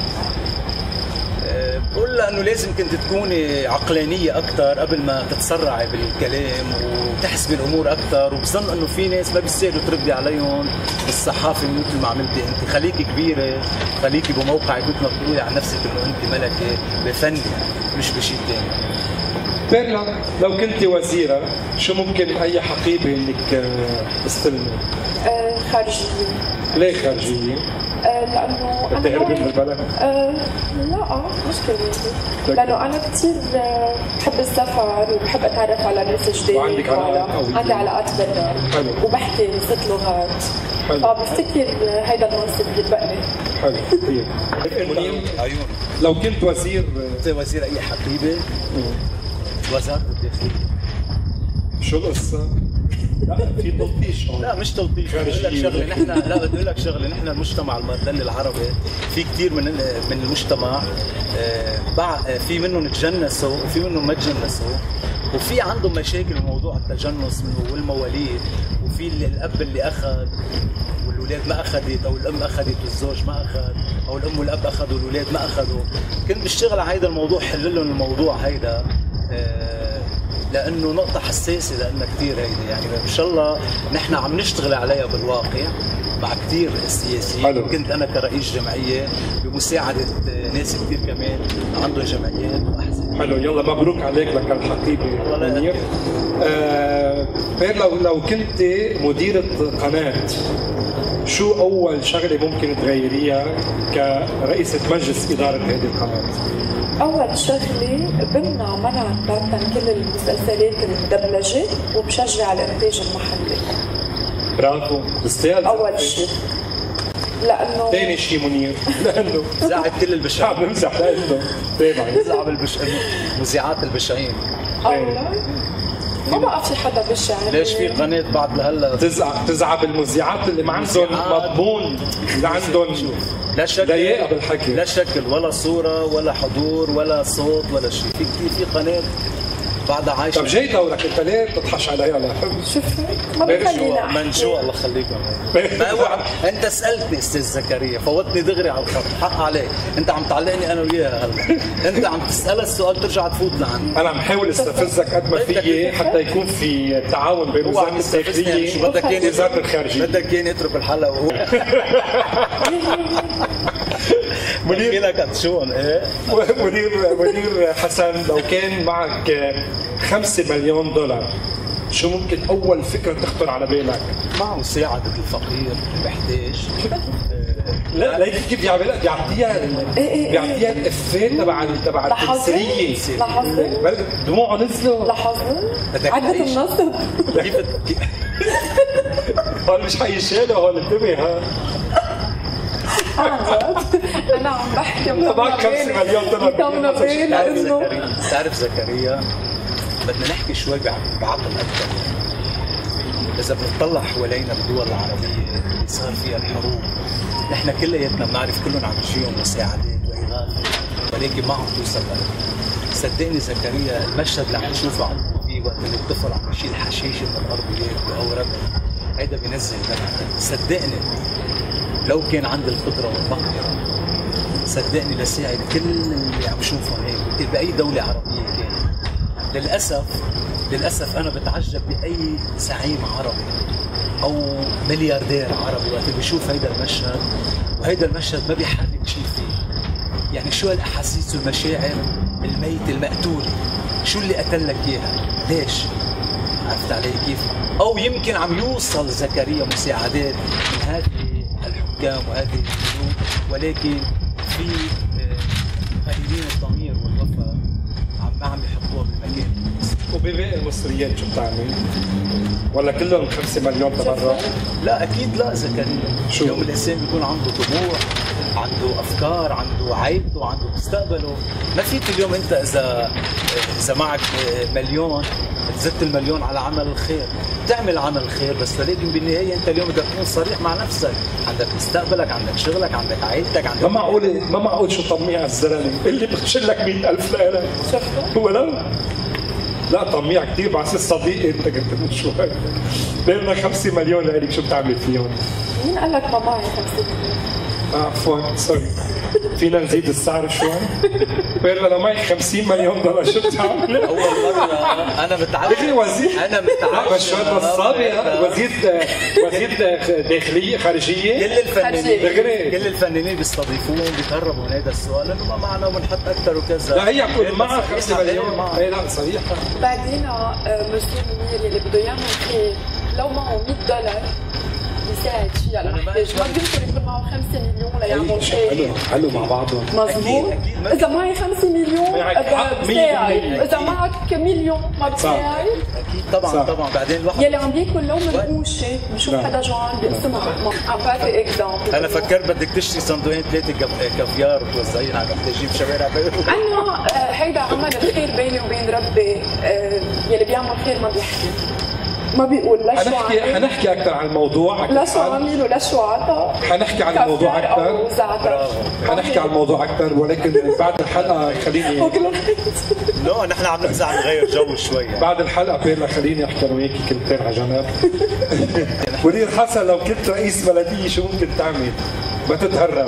بقول لها انه لازم كنت تكوني عقلانيه اكثر قبل ما تتسرعي بالكلام وتحسبي الامور اكثر، وبظن انه في ناس ما بيستاهلوا تردي عليهم بالصحافه مثل ما عملتي انت. خليكي كبيره، خليكي بموقعك مثل ما بتقولي عن نفسك انه انت ملكه بفن مش بشيء ثاني. بيرلا لو كنت وزيره شو ممكن اي حقيبه انك تستلمي؟ آه خارجيه. ليه خارجيه؟ آه لانه بدي اهرب من البلد؟ آه لا مش كلمه لانه انا كثير بحب السفر وبحب اتعرف على ناس جديده وعندك علاقات قويه. عندي علاقات برا وبحكي ست لغات حلو. فبفتكر هيدا المنصب بيتبقى حلو كثير. منير عيون لو كنت وزير وزير اي حقيبه وزارة الداخلية. شو القصة؟ لا في تلطيش. لا مش تلطيش، بدي اقول لك شغله نحن لا بدي اقول لك شغله نحن المجتمع المدني العربي في كثير من من المجتمع في منهم تجنسوا وفي منهم ما تجنسوا وفي عندهم مشاكل بموضوع التجنس والمواليد وفي الاب اللي اخذ والولاد ما اخذت او الام اخذت والزوج ما اخذ او الام والاب اخذوا والولاد ما اخذوا. كنت بشتغل على هذا الموضوع حل لهم الموضوع هيدا لانه نقطه حساسه لنا كثير هيدي يعني ان شاء الله نحن عم نشتغل عليها بالواقع مع كثير سياسيين. كنت انا كرئيس جمعيه بمساعده ناس كثير كمان عندهم جمعيات واحزاب. حلو يلا مبروك عليك لك الحقيبه منير. آه بير لو لو كنت مديره قناه شو اول شغله ممكن تغيريها كرئيسه مجلس اداره هذه القناه؟ أول شغلة بمنع منع باتاً كل المسلسلات المدبلجة وبشجع الإنتاج المحلي. برافو بستاهل. أول شيء لأنه ثاني شيء منير لأنه زعل كل البشعين. عم بمزح لأنه تابع زعل البشعين مذيعات البشعين. أولا ما بقى في حدا بشع. ليش في قناة بعد لهلا تزعل تزعل بالمذيعات اللي ما عندهم مضمون اللي عندهم لا شكل ضيقه بالحكي لا شكل ولا صورة ولا حضور ولا صوت ولا شيء. في كثير في قناة بعدها عايشة. طب جاي دورك انت ليه بتضحش عليها لحب؟ شوفي ما بخليني احكي منجوع الله يخليكم. ما هو انت سالتني استاذ زكريا فوتني دغري على الخط حق عليك انت عم تعلقني انا وياها هلا انت عم تسالها السؤال ترجع تفوت لعندي. انا عم حاول استفزك قد ما فيي حتى يكون في تعاون بين وزاره الداخليه شو بدك اياني وزاره الخارجيه. بدك اياني اترك الحلقه منير لك شلون ايه منير منير حسن لو كان معك خمسة مليون دولار شو ممكن اول فكره تخطر على بالك؟ معه مساعده الفقير المحتاج. لا لا كيف بيعملها بيعطيها بيعطيها الافيه تبع تبع التمثيليه. لاحظت دموعه نزلوا. لاحظت عدت النصب. هول مش حيشيلوا هول، انتبه ها. انا عم بحكي معك خمسة مليون دولار. بتعرف زكريا بدنا نحكي شوي بعقل اكثر. اذا بنطلع حوالينا بالدول العربيه اللي صار فيها الحروب، نحن كلياتنا بنعرف كلهم عم تجيهم مساعدات واغاثه، ولكن ما عم توصل لنا. صدقني زكريا المشهد اللي عم نشوفه عم فيه وقت اللي الطفل عم يشيل حشيشه من الارض باوراق، هيدا بينزل دم. صدقني لو كان عندي القدره والمقدره، صدقني لساعد كل اللي عم شوفهم هيك باي دوله عربيه كانت. للاسف للاسف انا بتعجب باي زعيم عربي او ملياردير عربي وقت بيشوف هيدا المشهد، وهيدا المشهد ما بيحرك شيء فيه. يعني شو هالاحاسيس والمشاعر الميت المقتول؟ شو اللي قتل لك اياها؟ ليش؟ عرفت علي كيف؟ او يمكن عم يوصل زكريا مساعدات من هذه الحكام وهذه الملوك، ولكن في قليلين الضمير والوفاء عم ما عم يحطوها بالمكان. وبباقي المصريات شو بتعمل؟ ولا كلهم خمسة مليون تبرع؟ لا اكيد لا زكريا. شو؟ اليوم الانسان بيكون عنده طموح، عنده افكار، عنده عائلته، عنده مستقبله. ما فيك اليوم انت اذا اذا معك مليون تزت المليون على عمل الخير، تعمل عمل الخير، بس ولكن بالنهايه انت اليوم بدك تكون صريح مع نفسك، عندك مستقبلك، عندك شغلك، عندك عائلتك، عندك ما معقول ما معقول شو طميع الزلمه اللي بتشيل لك مئة ألف لإلك. شفته؟ هو لا لا طميع كثير. بعد صديقي انت كنت من شوي بدنا خمسة مليون لإلك، شو بتعملي فيهم؟ مين قال لك ما معي خمسة مليون؟ اه عفوا سوري، فينا نزيد السعر شوي؟ بيرلا لو معك خمسين مليون دولار شو بتعمل؟ اول مره انا متعجب. اخي وزير انا متعجب بس شو نصابي. وزير وزير داخليه خارجيه. كل الفنانين دغري كل الفنانين بيستضيفوهم بيتهربوا من هذا السؤال لانه ما معنا وبنحط اكثر وكذا. لا هي عم تقول معها خمسة مليون. اي لا صريحه. بعدين مسؤول منير اللي بده يعمل خير لو معه مئة دولار يساعد فيها المحتاج، ما بيقدر يكون معه خمسة مليون ليعمل خير. حلو مع بعضهم. مظبوط. اذا معي خمسة مليون بساعد، اذا معك مليون ما بتساعد. اكيد طبعا صح. طبعا بعدين الواحد يلي عم بياكل لو منقوشه بشوف حدا جوعان بيقسمها. عم بعطي اكزامبل. انا فكرت بدك تشتري صندوقين ثلاثه كافيار وتوزعين على المحتاجين بشوارع بيروت. عنا هيدا عمل الخير بيني وبين ربي. يلي بيعمل خير ما بيحكي، ما بيقول لا شو حنحكي حنحكي اكثر عن الموضوع، لا شو عمل ولا شو عطى. حنحكي عن الموضوع اكثر حنحكي عن الموضوع اكثر ولكن بعد الحلقه خليني لا نحن عم نرجع نغير جو شوي. بعد الحلقه بيرلا خليني احكي انا وياكي كلمتين على جنب. ولير حسن لو كنت رئيس بلديه شو ممكن تعمل؟ ما تتهرب.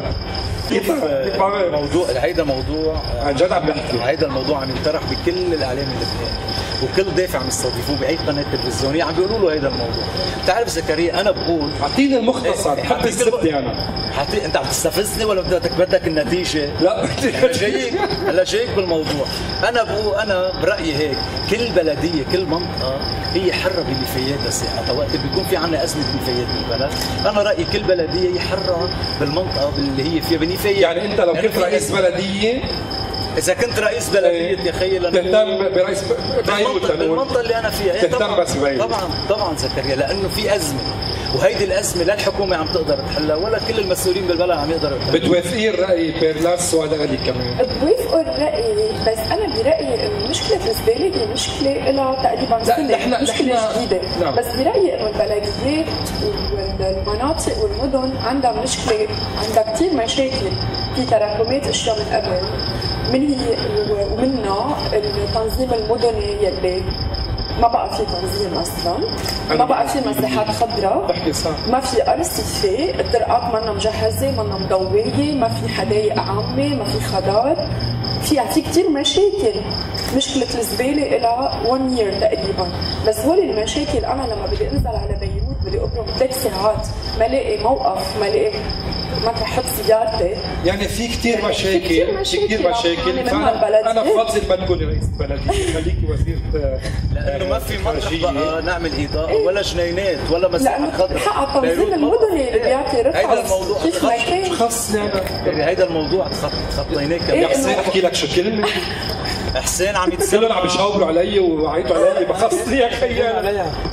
موضوع هيدا موضوع عن جد عم بحكي. هيدا الموضوع عم ينطرح بكل الاعلام اللبناني وكل ضيف عم يستضيفوه باي قناه تلفزيونيه عم بيقولوا له هيدا الموضوع. بتعرف زكريا انا بقول اعطيني المختصر، بحب الزبده انا. حطي انت عم تستفزني ولا بدك بدك النتيجه؟ لا هلا جايك هلا جايك بالموضوع. انا بقول انا برايي هيك، كل بلديه كل منطقه هي حره بنفاياتها ساعتها وقت بيكون في عندنا ازمه نفايات بالبلد. انا رايي كل بلديه هي حره بالمنطقه اللي هي فيها بنفايات. يعني انت لو كنت رئيس بلديه، اذا كنت رئيس بلديه يا خيي تهتم برئيس بالمنطقه اللي انا فيها. تهتم بس بهي. طبعا طبعا زكريا، لانه في ازمه وهيدي الازمه لا الحكومه عم تقدر تحلها ولا كل المسؤولين بالبلد عم يقدروا يحلها. بتوافقي الراي بيرلا؟ السؤال لي كمان. بوافقوا الراي، بس انا برايي انه مشكله الزباله دي مشكله لها تقريبا سنه، مشكله جديده. نعم. بس برايي انه البلديات والمناطق والمدن عندها مشكله، عندها كثير مشاكل في تراكمات اشياء من قبل، من هي ومنها التنظيم المدني يلي ما بقى في تنظيم اصلا، ما بقى في مساحات خضراء، ما في ارصفه، الطرقات منا مجهزه، منا مضويه، ما في حدائق عامه، ما في خضار، في في كثير مشاكل. مشكله الزباله لها one year تقريبا، بس هول المشاكل انا لما بدي انزل على بيروت بدي ابرم ثلاث ساعات ما لاقي موقف، ما لاقي مطرح احط سيارتي. يعني في كثير مشاكل، في كثير مشاكل. فانا انا بفضل ما تكوني رئيس بلديه، خليكي وزيره. لانه ما في منطقه بقى نعمل اضاءه ولا جنينات ولا مساحه خضراء. حق التنظيم المدني اللي بيعطي رفعه. هيدا الموضوع كيف ما كان خصني انا. هيدا الموضوع تخطيناه كمان. يا حسين احكي لك شو كلمه. حسين عم يتسلل كلهم عم يشاوروا علي وعيطوا علي، بخصني يا خيال.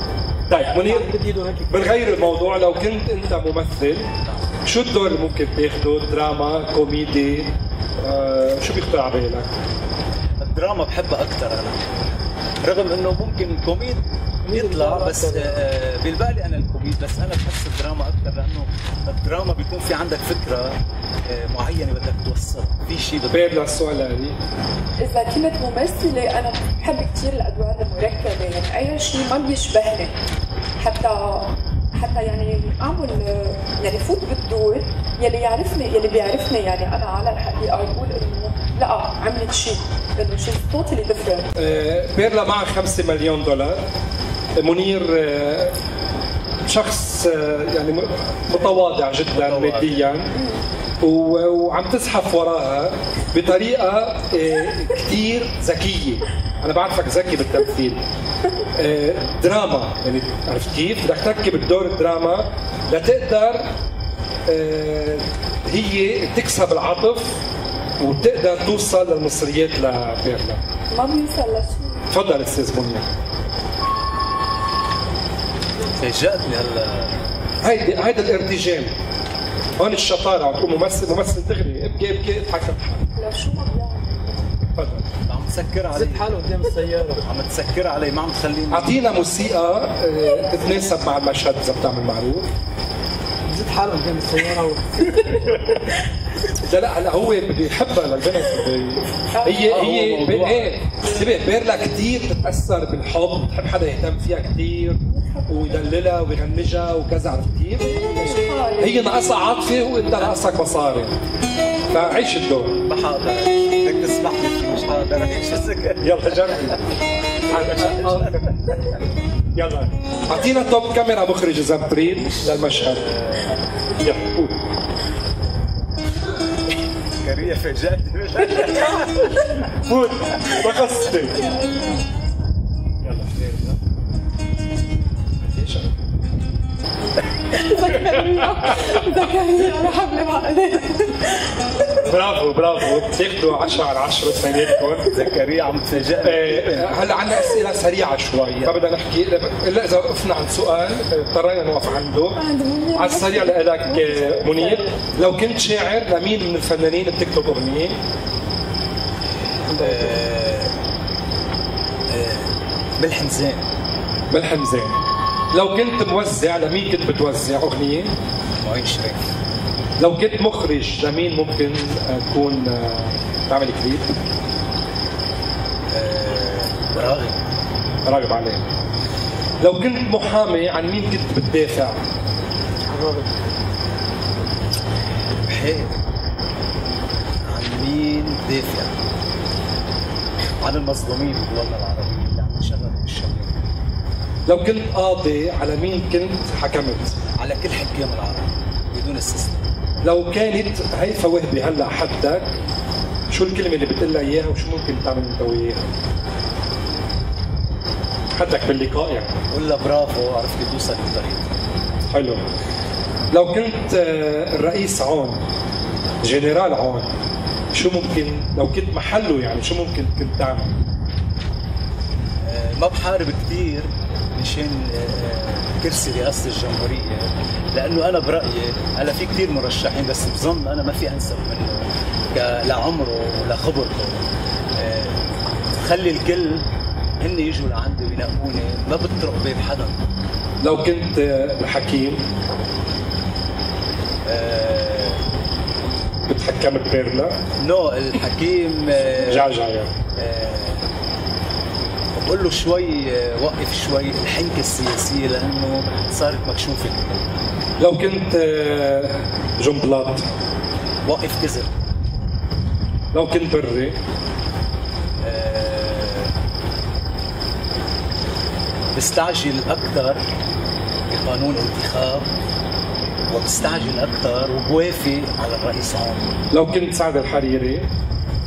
طيب منير، بنغير الموضوع. لو كنت انت ممثل شو الدور اللي ممكن تاخده؟ دراما، كوميدي، آه، شو بيخطر على بالك؟ الدراما بحبها اكثر انا، رغم انه ممكن كوميد يطلع، بس آه بالبالي انا الكوميد، بس انا بحس الدراما اكثر، لانه الدراما بيكون في عندك فكره آه معينه بدك توصل في شيء. بير للسؤال هذه، إذا كنت ممثلة أنا بحب كثير الأدوار المركبة، يعني أي شيء ما بيشبهني، حتى حتى يعني أعمل يعني فوت بالدور يلي يعرفني يلي بيعرفني، يعني أنا على الحقيقة يقول إنه لا عملت شيء، إنه شيء توتالي ديفرنت. بيرلا معك خمسة مليون دولار. منير آه، شخص آه، يعني متواضع جدا ماديا، وعم تزحف وراها بطريقه كثير ذكيه. انا بعرفك ذكي بالتمثيل. دراما، يعني عرفت كيف؟ بدك تركب الدور الدراما لتقدر هي تكسب العطف وتقدر توصل للمصريات لبيرلا. ما بيوصل لشيء. تفضل استاذ منير. فاجأتني هلا. هيدي هيدا الارتجال، هون الشطاره. تكون ممثل ممثل دغري، ابكي ابكي اضحك اضحك. لا شو ما بيعمل. تفضل. عم تسكر علي، زد حاله قدام السياره، عم تسكر علي، ما عم تخليني. اعطينا موسيقى تتناسب مع المشهد اذا بتعمل معروف. زد حاله قدام السياره و... لا لا هلا هو بده يحبها للبنت. هي هي ايه انتبه، بيرلا كثير بتتاثر بالحب، بتحب حدا يهتم فيها كثير ويدللها ويغنجها وكذا، عرفت كيف؟ هي ناقصها عاطفه وانت ناقصك مصاري، فعيش الدور. ما حاضر، بدك تسمح لي مش حاضر اعيش الذكاء. يلا جربي. يلا اعطينا توب كاميرا مخرج اذا بتريد للمشهد. يلا قول. كريه فاجأتني. فوت بقصتي. يلا ليش زكريا زكريا أنا حبلي معقلة. برافو برافو، بتاخذوا عشرة على عشرة اثنيناتكم. زكريا عم تفاجئني. هلا عندنا اسئله سريعه شوي، ما بدنا نحكي الا اذا وقفنا عند سؤال اضطرينا نوقف عنده. على السريع لك منير، لو كنت شاعر لمين من الفنانين بتكتب اغنيه؟ بالحمزان. بالحمزان. لو كنت موزع لمين كنت بتوزع اغنيه؟ معين شريف. لو كنت مخرج لمين ممكن تكون تعمل كليب؟ راغب. راغب عليه. لو كنت محامي عن مين كنت بتدافع؟ راغب. بحيل. عن مين دافع؟ عن المظلومين بالوطن العربي اللي عم يشغلوا بالشغل. لو كنت قاضي على مين كنت حكمت؟ على كل حكام العرب بدون استثناء. لو كانت هيفا وهبي هلا حدك، شو الكلمة اللي بتقول لها اياها وشو ممكن تعمل انت وياها؟ حدك باللقاء يعني. قول لها برافو، عرفت توصل للطريق. حلو. لو كنت الرئيس عون، جنرال عون، شو ممكن لو كنت محله يعني شو ممكن كنت تعمل؟ ما بحارب كثير مشان كرسي رئاسة الجمهورية، لأنه أنا برأيي هلا في كثير مرشحين، بس بظن أنا ما في أنسب منه لعمره ولخبرته. خلي الكل هن يجوا لعندي وينقوني، ما بطرق باب حدا. لو كنت الحكيم بتحكم ببيرلا؟ نو الحكيم جعجع يعني. بقول له شوي وقف شوي الحنكة السياسية لأنه صارت مكشوفة. لو كنت جنبلاط وقف كذب. لو كنت بري بستعجل أكثر بقانون انتخاب، وبستعجل أكثر وبوافق على الرئيس عون. لو كنت سعد الحريري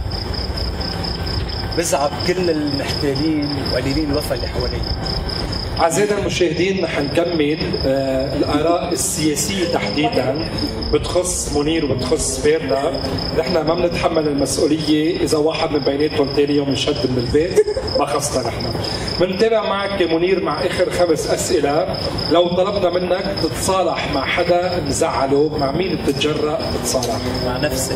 بزعب كل المحتالين وقليلين الوفا اللي حوالي. أعزائنا المشاهدين رح نكمل آه الآراء السياسية تحديدا بتخص منير وبتخص بيرلا. نحن ما بنتحمل المسؤولية إذا واحد من بيناتهم تاني يوم انشد من البيت، ما خصنا نحن. بنتابع معك منير مع آخر خمس أسئلة. لو طلبنا منك تتصالح مع حدا مزعله، مع مين بتتجرأ تتصالح؟ مع نفسي.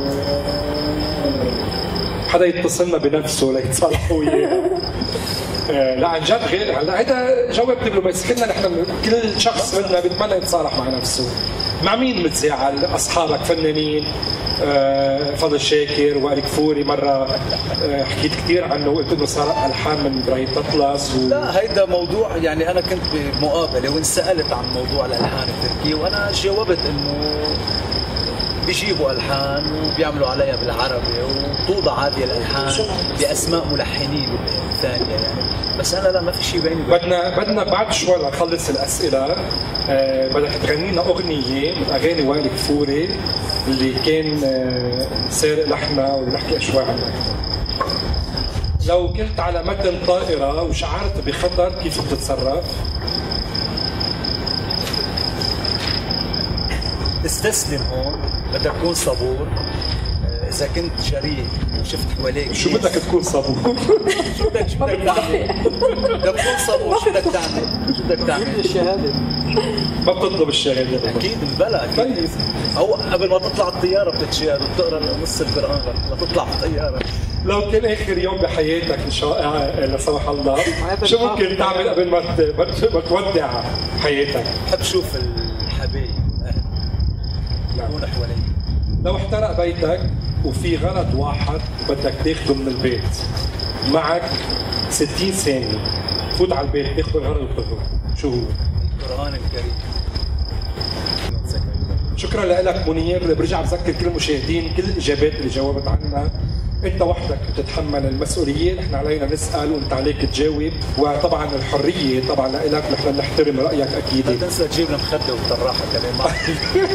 حدا يتصلنا بنفسه ليتصالحوا وياه. آه لا عن جد غير هلا هيدا جواب دبلوماسي. كلنا نحن كل شخص منا بيتمنى يتصالح مع نفسه. مع مين متزعل؟ اصحابك فنانين، آه فضل شاكر، وائل كفوري مره آه حكيت كثير عنه وقلت انه سرق الحان من ابراهيم تطلس و... لا هيدا موضوع يعني انا كنت بمقابله وانسالت عن موضوع الالحان التركيه وانا جاوبت انه بيجيبوا الحان وبيعملوا عليها بالعربي وتوضع هذه الالحان باسماء ملحنين ثانيه يعني. بس انا لا ما في شيء بيني وبين بدنا بدنا بعد شوي لنخلص الاسئله آه بدك تغني لنا اغنيه من اغاني وائل كفوري اللي كان آه سارق لحنها ونحكي شوي عنها. لو كنت على متن طائره وشعرت بخطر كيف بتتصرف؟ استسلم هون، بدك تكون صبور. إذا كنت جريء وشفت حواليك شو بدك تكون صبور؟ شو بدك شو بدك تعمل؟ بدك تكون صبور، شو بدك تعمل؟ شو بدك تعمل؟ الشهاده ما بتطلب الشهاده أكيد بلا أكيد. أو قبل ما تطلع الطيارة بتتشهد وبتقرا نص القرآن لا تطلع الطيارة. لو كان آخر يوم بحياتك إن شاء الله لا سمح الله، شو ممكن تعمل قبل ما ما تودع حياتك؟ بحب شوف الحبايب يكونوا حوالي. لو احترق بيتك وفي غرض واحد بدك تاخده من البيت، معك ستين ثانية، فوت على البيت تاخذ الغرض وتخرج، شو هو؟ القرآن الكريم. شكرا لك منير. برجع بذكر كل المشاهدين كل الإجابات اللي جاوبت عنها انت وحدك بتتحمل المسؤوليه، نحن علينا نسال وانت عليك تجاوب، وطبعا الحريه طبعا لك، نحن نحترم رايك اكيد. لا تنسى تجيب لنا مخده وطراحه كمان معك.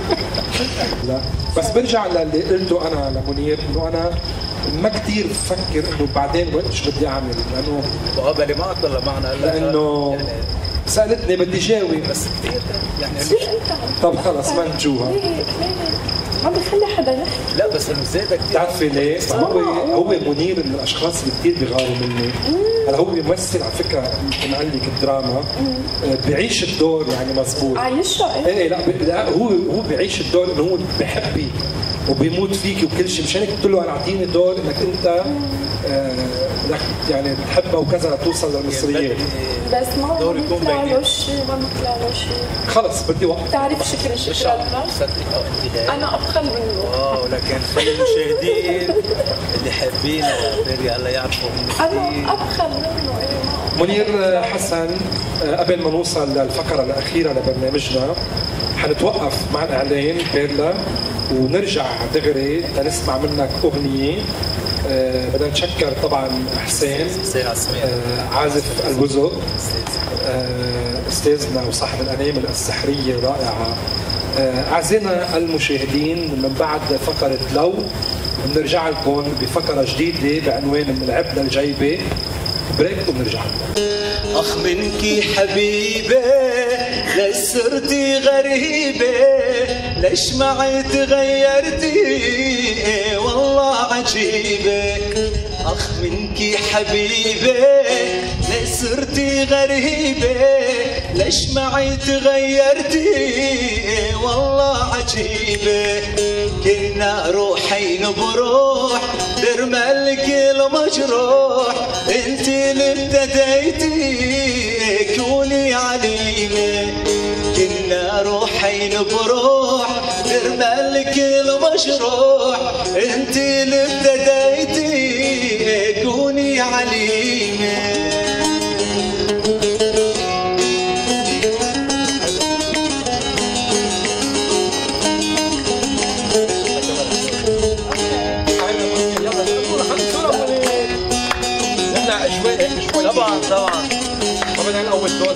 لا بس برجع للي قلته انا لمنير انه انا ما كثير بفكر انه بعدين شو بدي اعمل، لانه مقابله معك ولا معنا؟ لانه يعني سالتني بدي جاوب بس كثير يعني. طب خلص ما نجوها. ما بخلي حدا يحكي. لا بس انه زيادة كثير. بتعرفي ليه؟ هو هو منير من الاشخاص اللي كثير بيغاروا مني. هلا هو بيمثل على فكره يمكن قال لك الدراما بيعيش الدور يعني مضبوط. عايشها ايه لا لا هو هو بيعيش الدور انه هو بحبك وبيموت فيك وكل شيء، مشان هيك قلت له انا اعطيني دور انك انت بدك يعني بتحبها وكذا لتوصل للمصريات. بس ما بيطلع له شيء، ما بيطلع له شيء. خلص بدي وقت. بتعرف شكرا شكرا انا ابخل منه. واو لكن خلي المشاهدين اللي حابين بيري هلا يعرفوا انا ابخل منه. منير حسن، قبل ما نوصل للفقره الاخيره لبرنامجنا حنتوقف مع الاعلان بيرلا ونرجع دغري لنسمع منك اغنيه. أه بدنا نشكر طبعا حسين أه عازف البوزو أه استاذنا وصاحب الانامل السحريه الرائعه. أه اعزائنا المشاهدين من بعد فقره لو بنرجع لكم بفقره جديده بعنوان من العب للجيبه. بريك وبنرجع. اخ منك حبيبه ليش صرتي غريبه، ليش معي تغيرتي والله عجيبه. اخ منك حبيبه ليش صرتي غريبه، ليش معي تغيرتي والله عجيبه. كنا روحين بروح درما الكل مجروح، انت اللي ابتديتي كوني عليمه. كنا روحين بروح درما الكل مجروح، انت اللي ابتديتي كوني عليمه. طبعا طبعا طبعا الاول دور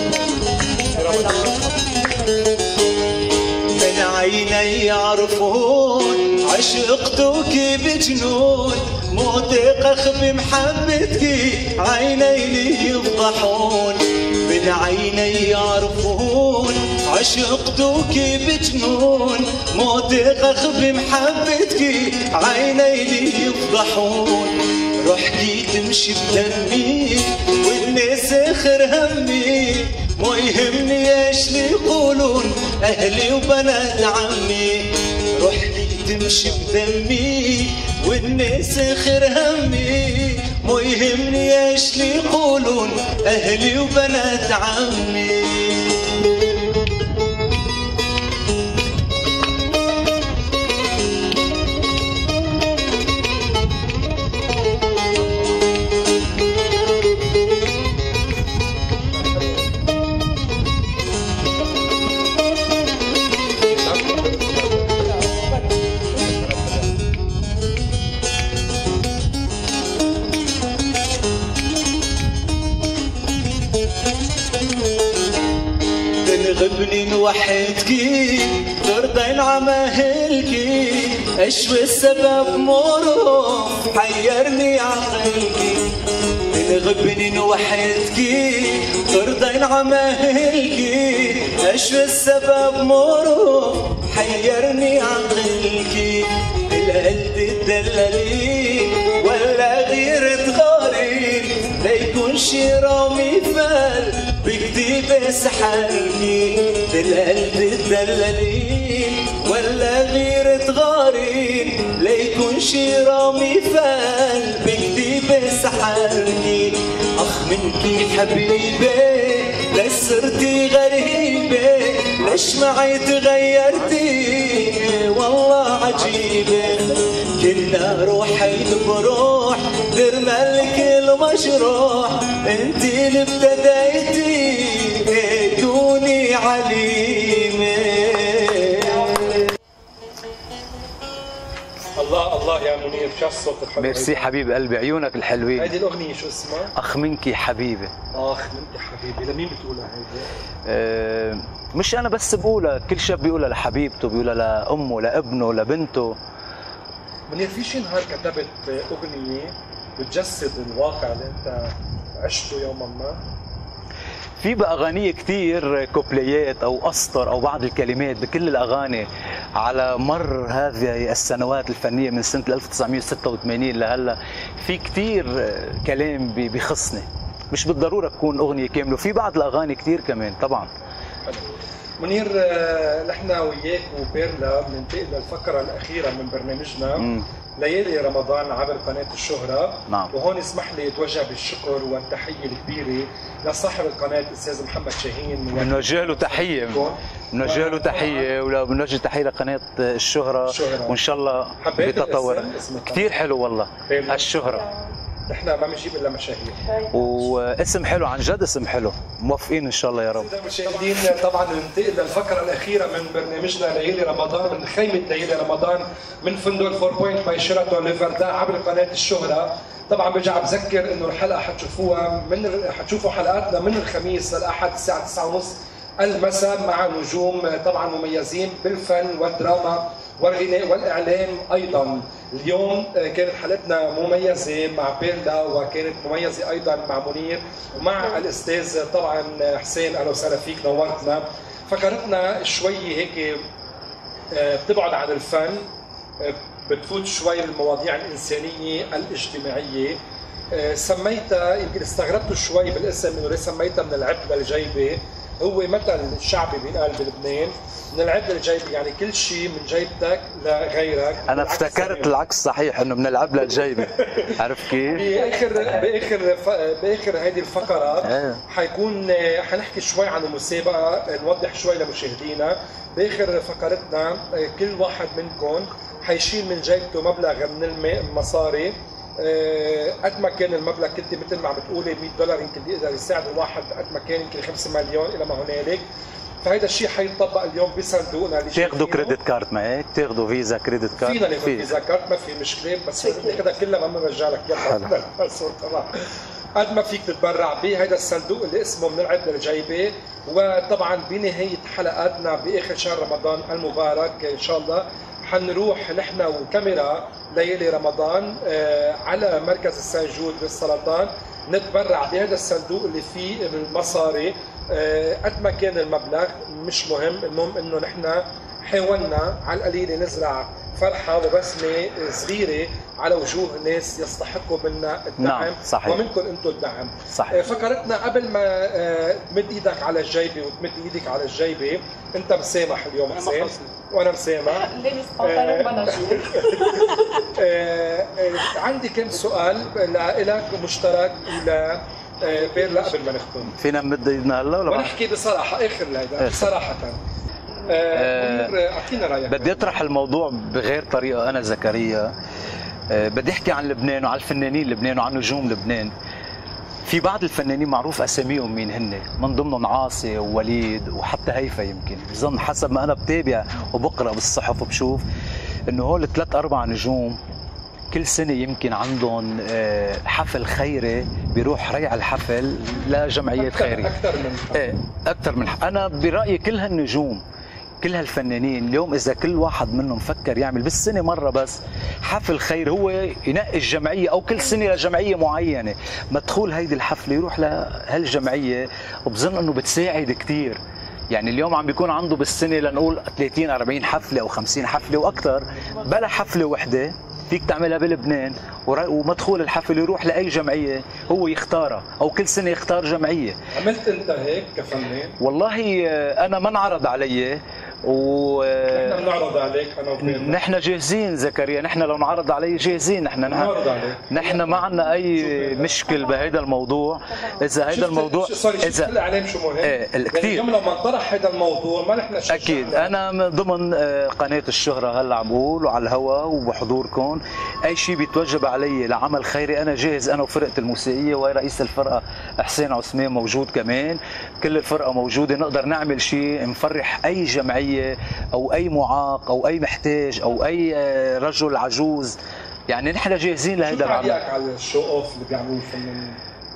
من عيني يعرفون عشقتك بجنون، مو دقخ بمحبتك عيني لي يفضحون. كل عيني يعرفون عشقتك بجنون موتك اخبي محبتك عيني لي يفضحون روحكي تمشي بدمي والناس اخر همي مو يهمني ايش لي يقولون اهلي وبنات عمي روحكي تمشي بدمي والناس اخر همي مو يهمني ايش لي يقولون اهلي وبنات عمي تنغبني وحدكي ترضين عماهلكي ايش والسبب مرو حيرني عقلكي تنغبني وحدكي ترضين عماهلكي ايش والسبب مرو حيرني عقلكي القلب الدلالين ولا غير تغارين ليكون شي رامي فال بكتيب سحرني بالقلب الدلالين ولا غير تغارين ليكون شي رامي فال بكتيب سحرني اخ منكي حبيبي ليش صرتي غريبه ليش معي تغيرتي والله عجيبه كنا روحين بروح درمالك المجروح انتي اللي ابتديتي كوني عليمه الله الله يا منير شو الصوت الحلو. ميرسي حبيب قلبي عيونك الحلوين. هيدي الاغنيه شو اسمها؟ اخ منكي حبيبي. اخ منكي حبيبي، لمين بتقولها هيدي؟ أه مش انا بس بقولها، كل شاب بيقولها لحبيبته، بيقولها لامه لابنه لبنته. منير في شي نهار كتبت اغنيه بتجسد الواقع اللي انت عشته يوما ما؟ في باغاني كثير كوبليات او اسطر او بعض الكلمات بكل الاغاني على مر هذه السنوات الفنيه من سنه ألف وتسعمية وستة وثمانين لهلا، في كثير كلام بخصني، مش بالضروره تكون اغنيه كامله، وفي بعض الاغاني كثير كمان طبعا. منير نحن وياك وبيرلا بننتقل للفقره الاخيره من برنامجنا مم. ليالي رمضان عبر قناه الشهره. نعم. وهون اسمح لي اتوجه بالشكر والتحيه الكبيره لصاحب القناه الاستاذ محمد شاهين. بنوجه له تحيه بنوجه له تحيه وبنوجه تحيه لقناه الشهره، وان شاء الله بتطور كثير حلو والله. الشهره نحن ما بنجيب الا مشاهير، واسم حلو عن جد، اسم حلو، موافقين ان شاء الله يا رب. مشاهدين طبعا ننتقل للفقره الاخيره من برنامجنا ليالي رمضان من خيمه ليالي رمضان من فندق فور بوينت باي شيراتون ليفردا عبر قناه الشهره. طبعا برجع بذكر انه الحلقه حتشوفوها من حتشوفوا حلقاتنا من الخميس للاحد الساعه تسعة وثلاثين المساء مع نجوم طبعا مميزين بالفن والدراما والغناء والاعلام ايضا. اليوم كانت حلقتنا مميزه مع بيرلا، وكانت مميزه ايضا مع منير ومع الاستاذ طبعا حسين. اهلا وسهلا فيك، نورتنا. فكرتنا شوي هيك بتبعد عن الفن، بتفوت شوي بالمواضيع الانسانيه الاجتماعيه. سميتها، يمكن استغربتوا شوي بالاسم انه ليه سميتها من العب للجيبه. هو مثل شعبي بينقال بلبنان، من العب للجيبه، يعني كل شيء من جيبتك لغيرك. انا افتكرت العكس صحيح، انه من العب للجيبه. عرفت كيف؟ باخر باخر باخر هذه الفقرات حيكون حنحكي شوي عن المسابقه، نوضح شوي لمشاهدينا. باخر فقرتنا كل واحد منكم حيشيل من جيبته مبلغ من المصاري، قد ما كان المبلغ كنت مثل ما عم بتقولي مية دولار، يمكن بيقدر يساعد الواحد قد ما كان يمكن خمسة مليون الى ما هنالك. فهيدا الشيء حيطبق اليوم بصندوقنا اللي تاخذوا كريدت كارد، ما هيك؟ تاخذوا فيزا كريدت كارد؟ فينا ناخذ فيزا كارد، ما في مشكله، بس ناخذها كلها ما بنرجع لك اياها. طبعا قد ما فيك تتبرع بهذا الصندوق اللي اسمه من العد للجيبه. وطبعا بنهايه حلقاتنا باخر شهر رمضان المبارك ان شاء الله حنروح نحن وكاميرا ليالي رمضان على مركز السان جود بالسرطان نتبرع بهذا الصندوق اللي فيه المصاري قد ما كان المبلغ مش مهم، المهم انه نحن حاولنا على القليله نزرع فرحه وبسمه صغيره على وجوه ناس يستحقوا منا الدعم. نعم صحيح. ومنكم انتم الدعم. صحيح. فكرتنا قبل ما تمد ايدك على الجيبه وتمد ايدك على الجيبه، انت مسامح اليوم حسين وانا مسامح. لابس بنطلون بلا شيء. عندي كم سؤال لك مشترك ل بيرلا قبل ما نختم. فينا نمد ايدنا هلا ولا ونحكي بصراحه اخر لهيدا صراحه. اعطينا رايك. بدي اطرح الموضوع بغير طريقه انا زكريا. أه بدي احكي عن لبنان وعن الفنانين لبنان وعن نجوم لبنان. في بعض الفنانين معروف اساميهم مين هن، من ضمنهم عاصي ووليد وحتى هيفا. يمكن بظن حسب ما انا بتابع وبقرا بالصحف وبشوف انه هول ثلاث اربع نجوم كل سنه يمكن عندهم حفل خيري بيروح ريع الحفل لجمعيات خيريه. اكثر من ايه اكثر من انا برايي كل هالنجوم كل هالفنانين اليوم اذا كل واحد منهم فكر يعمل بالسنه مره بس حفل خير، هو ينقي الجمعيه او كل سنه لجمعيه معينه مدخول هيدي الحفله يروح لهالجمعيه، وبظن انه بتساعد كثير. يعني اليوم عم بيكون عنده بالسنه لنقول ثلاثين أربعين حفله او خمسين حفله واكثر، بلا حفله وحده فيك تعملها بلبنان ومدخول الحفل يروح لاي جمعيه هو يختارها، او كل سنه يختار جمعيه. عملت انت هيك كفنان؟ والله انا ما انعرض علي و نحن بنعرض عليك انا وبيرلا. نحن جاهزين زكريا، نحن لو انعرض علي جاهزين. نحن نعرض عليك. نحن ما عندنا اي مشكل بهذا الموضوع. اذا هذا الموضوع اذا شفت الاعلام شو مهم؟ ايه كثير. يعني اليوم لما انطرح هذا الموضوع ما نحن شجعنا. اكيد انا ضمن قناه الشهره هلا عم بقول وعلى الهواء وبحضوركم، اي شيء بيتوجب علي لعمل خيري انا جاهز، انا وفرقه الموسيقيه ورئيس الفرقه حسين عثمان موجود كمان، كل الفرقه موجوده، نقدر نعمل شيء نفرح اي جمعيه او اي معاق او اي محتاج او اي رجل عجوز. يعني نحن جاهزين لهذا العمل. شو رايك على الشو اوف اللي بيعملوه الفنانين؟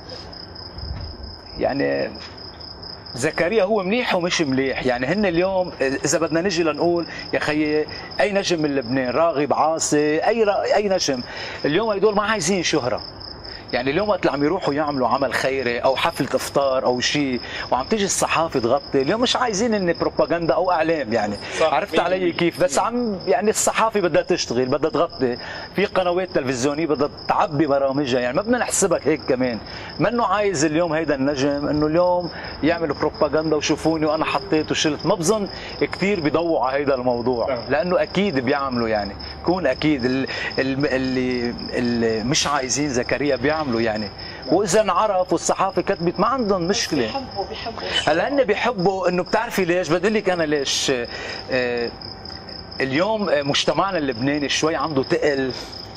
يعني زكريا هو منيح ومش مليح. يعني هن اليوم اذا بدنا نجي لنقول يا خيي اي نجم من لبنان، راغب، عاصي، اي اي نجم، اليوم هدول ما عايزين شهره. يعني اليوم وقت اللي عم يروحوا يعملوا عمل خيري او حفله افطار او شيء وعم تيجي الصحافه تغطي، اليوم مش عايزين ان بروباغندا او اعلام. يعني عرفت علي كيف؟ بس عم يعني الصحافه بدها تشتغل، بدها تغطي، في قنوات تلفزيونيه بدها تعبي برامجها. يعني ما بدنا نحسبك هيك كمان. منه عايز اليوم هيدا النجم انه اليوم يعمل بروباغندا وشوفوني وانا حطيت وشلت. ما بظن كثير بيضوعوا على هيدا الموضوع، لانه اكيد بيعملوا. يعني كون اكيد اللي, اللي, اللي مش عايزين زكريا بيعملوا. يعني واذا انعرف والصحافه كتبت ما عندهم مشكله. بيحبوا بيحبوا هلا هن بيحبوا انه بتعرفي ليش؟ بدي لك انا ليش. آه اليوم مجتمعنا اللبناني شوي عنده تقل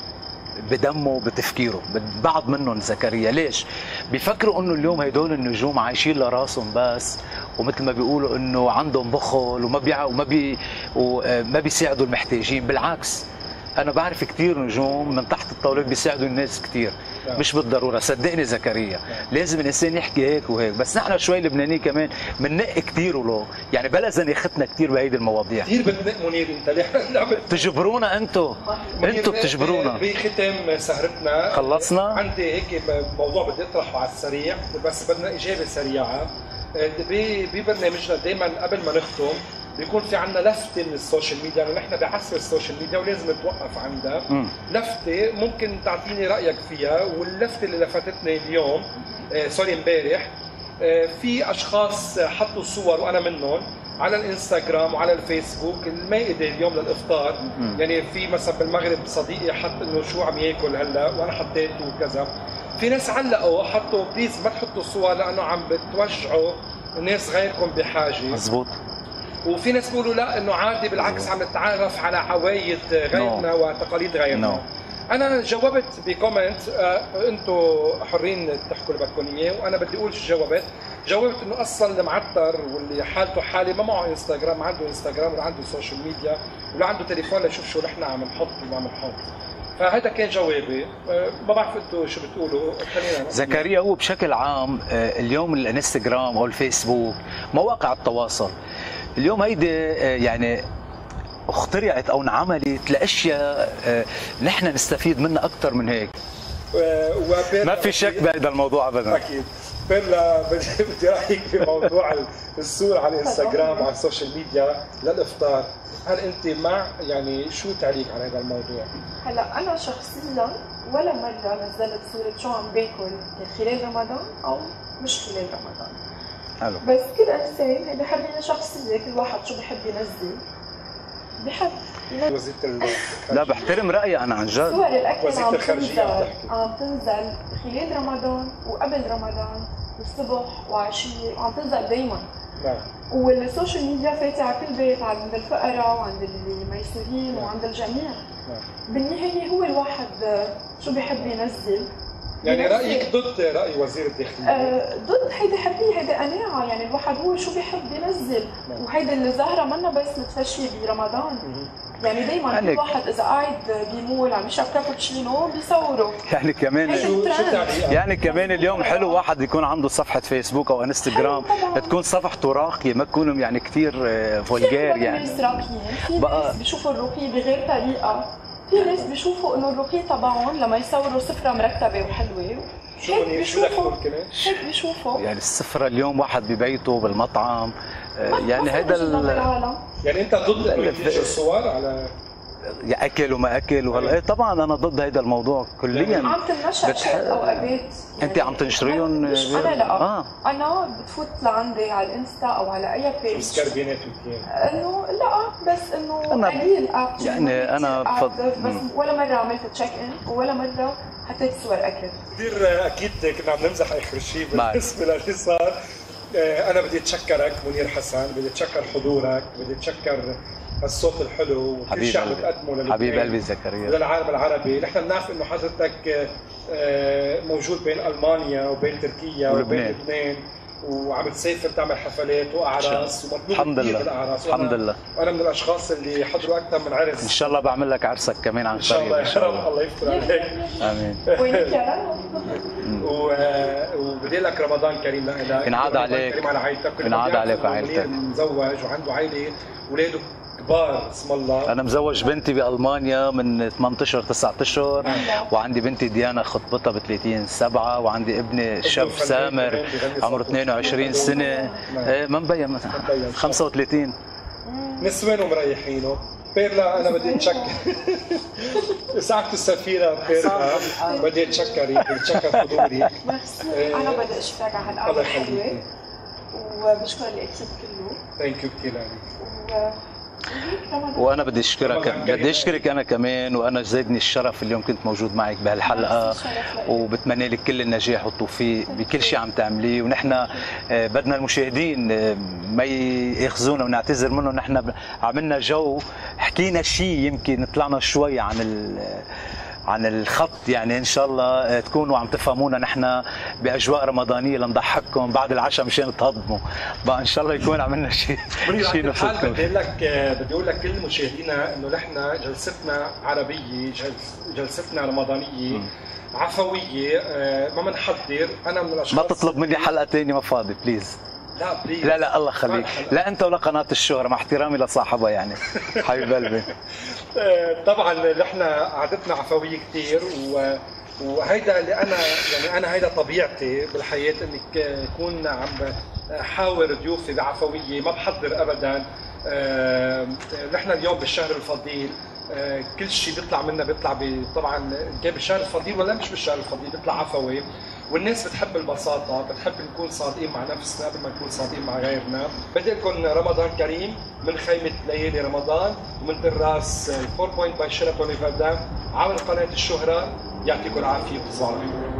بدمه بتفكيره، بعض منهم زكريا. ليش؟ بيفكروا انه اليوم هدول النجوم عايشين لراسهم بس، ومثل ما بيقولوا انه عندهم بخل وما بيع وما بي وما بيساعدوا المحتاجين. بالعكس انا بعرف كثير نجوم من تحت الطاوله بيساعدوا الناس كثير، مش بالضروره. صدقني زكريا لازم الانسان يحكي هيك وهيك، بس نحن شوي لبنانيين كمان بننق كثير ولو يعني بلا زنيختنا كثير بهيدي المواضيع. كثير بتنق منير انت ليه بتجبرونا انتم انتم بتجبرونا. بختام سهرتنا خلصنا. عندي هيك موضوع بدي اطرحه على السريع، بس بدنا اجابه سريعه. ببرنامجنا دائما قبل ما نختم بيكون في عندنا لفته من السوشيال ميديا، لانه نحن بعصر السوشيال ميديا ولازم نتوقف عندها. م. لفته ممكن تعطيني رايك فيها، واللفته اللي لفتتني اليوم آه سوري امبارح، آه في اشخاص حطوا صور وانا منهم على الانستغرام وعلى الفيسبوك المائده اليوم للافطار. م. يعني في مثلا بالمغرب صديقي حط انه شو عم ياكل هلا وانا حطيت وكذا. في ناس علقوا حطوا بليز ما تحطوا صور لانه عم بتوجعوا ناس غيركم بحاجه. مزبوط. وفي ناس بيقولوا لا انه عادي بالعكس عم نتعرف على عوايد غيرنا no. وتقاليد غيرنا. no. انا جاوبت بكومنت، آه انتم حرين تحكوا اللي بدكم اياه، وانا بدي اقول شو جاوبت. جاوبت انه اصلا المعتر واللي حالته حالي ما معه انستغرام، ما عنده انستغرام ولا عنده سوشيال ميديا ولا عنده تليفون ليشوف شو نحن عم نحط وما عم نحط. فهذا كان جوابي. آه ما بعرف انتم شو بتقولوا. خلينا زكريا هو بشكل عام آه اليوم الانستغرام او الفيسبوك مواقع التواصل اليوم هيدي يعني اخترعت او انعملت لاشياء نحن نستفيد منها اكثر من هيك. وبيرلا ما في شك بهذا الموضوع ابدا. اكيد. بيرلا بدي بدي رايك في موضوع الصور على الانستغرام وعلى السوشيال ميديا للافطار، هل انت مع يعني شو تعليق على هذا الموضوع؟ هلا انا شخصيا ولا مره نزلت صوره شو عم باكل خلال رمضان او مش خلال رمضان. حلو. بس كل انسان هيدي حريه شخصيه، كل واحد شو بحب ينزل بحب ينزل. وزيرة الخارجية. لا بحترم رايي انا عن جد. صور الاكل وزيرة عم الخارجية عم تنزل تحكي. عم تنزل خلال رمضان وقبل رمضان والصبح وعشيه وعم تنزل دائما. نعم. والسوشيال ميديا فاتحه على كل بيت، عند الفقراء وعند الميسورين وعند الجميع. نعم. بالنهايه هو الواحد شو بيحب ينزل. يعني ينزل. رايك ضد راي وزير الداخليه؟ آه ضد هيدي حريه، هيدي قناعه، يعني الواحد هو شو بيحب ينزل. نعم. وهيدي الزهره منا بس متفشيه برمضان. يعني دائما يعني كل واحد اذا قاعد بمول عم يشرب كابتشينو بيصوروا. يعني كمان هيدا شو شو الترند. تعليقك؟ يعني كمان اليوم حلو واحد يكون عنده صفحه فيسبوك او انستغرام حلو طبعاً. تكون صفحته راقيه، ما تكون يعني كثير فولجير في يعني. ناس راقيين، في بقى- ناس بيشوفوا الرقي بغير طريقه، في ناس بيشوفوا انه الرقي تبعهم لما يصوروا سفره مرتبه وحلوه شو هيك منيح؟ شو لك بيشوفوا تقول كمان؟ هيك بيشوفوا. يعني السفره اليوم واحد ببيته بالمطعم، آه، ما- يعني ما هيدا في وجه نظر ال- العالم. يعني انت ضد انه ينتشر صور على يا اكل وما اكل وهلا إيه طبعا انا ضد هيدا الموضوع كليا. عم تنشر بتح- شيء اوقات. انت عم تنشريهم؟ مش انا لا آه. انا بتفوت لعندي على الانستا او على اي بيج سكربينات وكيان. انه لا بس انه أنا- قليل اكتر يعني أنا بفضل- بس ولا مره عملت تشيك ان ولا مره حطيت صور اكل. كثير اكيد كنا عم نمزح اخر شيء بعد. بالنسبه للي صار. آه، انا بدي اتشكرك منير حسن، بدي اتشكر حضورك، بدي اتشكر الصوت الحلو وكل حبيب شيء عم قلبي. بتقدمه للبنان حبيب قلبي زكريا. وللعالم العربي. نحن بنعرف انه حضرتك آه، موجود بين المانيا وبين تركيا ولبنان. وبين لبنان، وعم تسافر تعمل حفلات واعراس ومطلوب الحمد كثير لله. بالاعراس. الحمد وأنا- لله. وانا من الاشخاص اللي حضروا اكثر من عرس. ان شاء الله بعمل لك عرسك كمان عن ان شاء الله قريب ان شاء يا الله. رب، الله يستر عليك. امين. وينك يا رنا؟ و- وبدي لك رمضان كريم لك. ينعاد رمضان عليك. كريم على عائلتك. كل ينعاد ما عليك بيعرفوا وعائلتك. إنه منير مزوج وعنده عائله، اولاده كبار اسم الله. انا مزوج بنتي بالمانيا من ثمانية اشهر تسعة اشهر، وعندي بنتي ديانا خطبتها ب ثلاثين سبعة، وعندي ابني شاب فنان سامر كمان بيغني عمره صوته. اثنين وعشرين سنه. إيه، ما مبين مثلا مبين. خمسة وثلاثين. نسوان ومريحينه. بيرلا انا بدي اتشكر سعادة السفيرة بيرلا، بدي اتشكرك، بدي اتشكر حضورك. ميرسي. انا بدي اشكرك على الله هالقعده يخليك. الحلوه وبشكر الاكيب كله ثانك يو كثير عليك. و وهيك رمضان. وانا بدي اشكرك، رمضان كريم. بدي اشكرك انا كمان، وانا زادني الشرف اليوم كنت موجود معك بهالحلقه، ميرسي، شرف لإلي. وبتمنى لك كل النجاح والتوفيق بكل شيء عم تعمليه. ونحن آه، بدنا المشاهدين آه، ما ياخذونا ونعتذر منهم، نحن ب- عملنا جو، حكينا شيء يمكن طلعنا شوي عن ال عن الخط، يعني ان شاء الله تكونوا عم تفهمونا نحن باجواء رمضانيه لنضحككم بعد العشاء مشان تهضموا بقى، ان شاء الله يكون عملنا شيء منير على شيء كل حال نبسطكم. بدي اقول لك بدي اقول لك كل مشاهدينا انه نحن جلستنا عربيه، جلس جلستنا رمضانيه عفويه، آه، ما بنحضر. انا من الاشخاص ما تطلب مني حلقه ثانيه، ما فاضي بليز. لا بليز. لا لا الله يخليك، لا انت ولا قناه الشهره، مع احترامي لصاحبها يعني حبيب قلبي. آه، طبعا نحن قعدتنا عفويه كثير، و وهيدا اللي انا يعني انا هيدا طبيعتي بالحياه، اني اكون عم حاور ضيوفي بعفويه، ما بحضر ابدا. آه، نحن اليوم بالشهر الفضيل، آه، كل شيء بيطلع منا بيطلع ب- طبعا كان بالشهر الفضيل ولا مش بالشهر الفضيل بيطلع عفوي، والناس بتحب البساطه، بتحب نكون صادقين مع نفسنا قبل ما نكون صادقين مع غيرنا. بدي لكم رمضان كريم من خيمه ليالي رمضان ومن تراس فور بوينت باي شيراتون نيفادا على قناه الشهره. يعطيكم العافيه وتصبحوا على خير.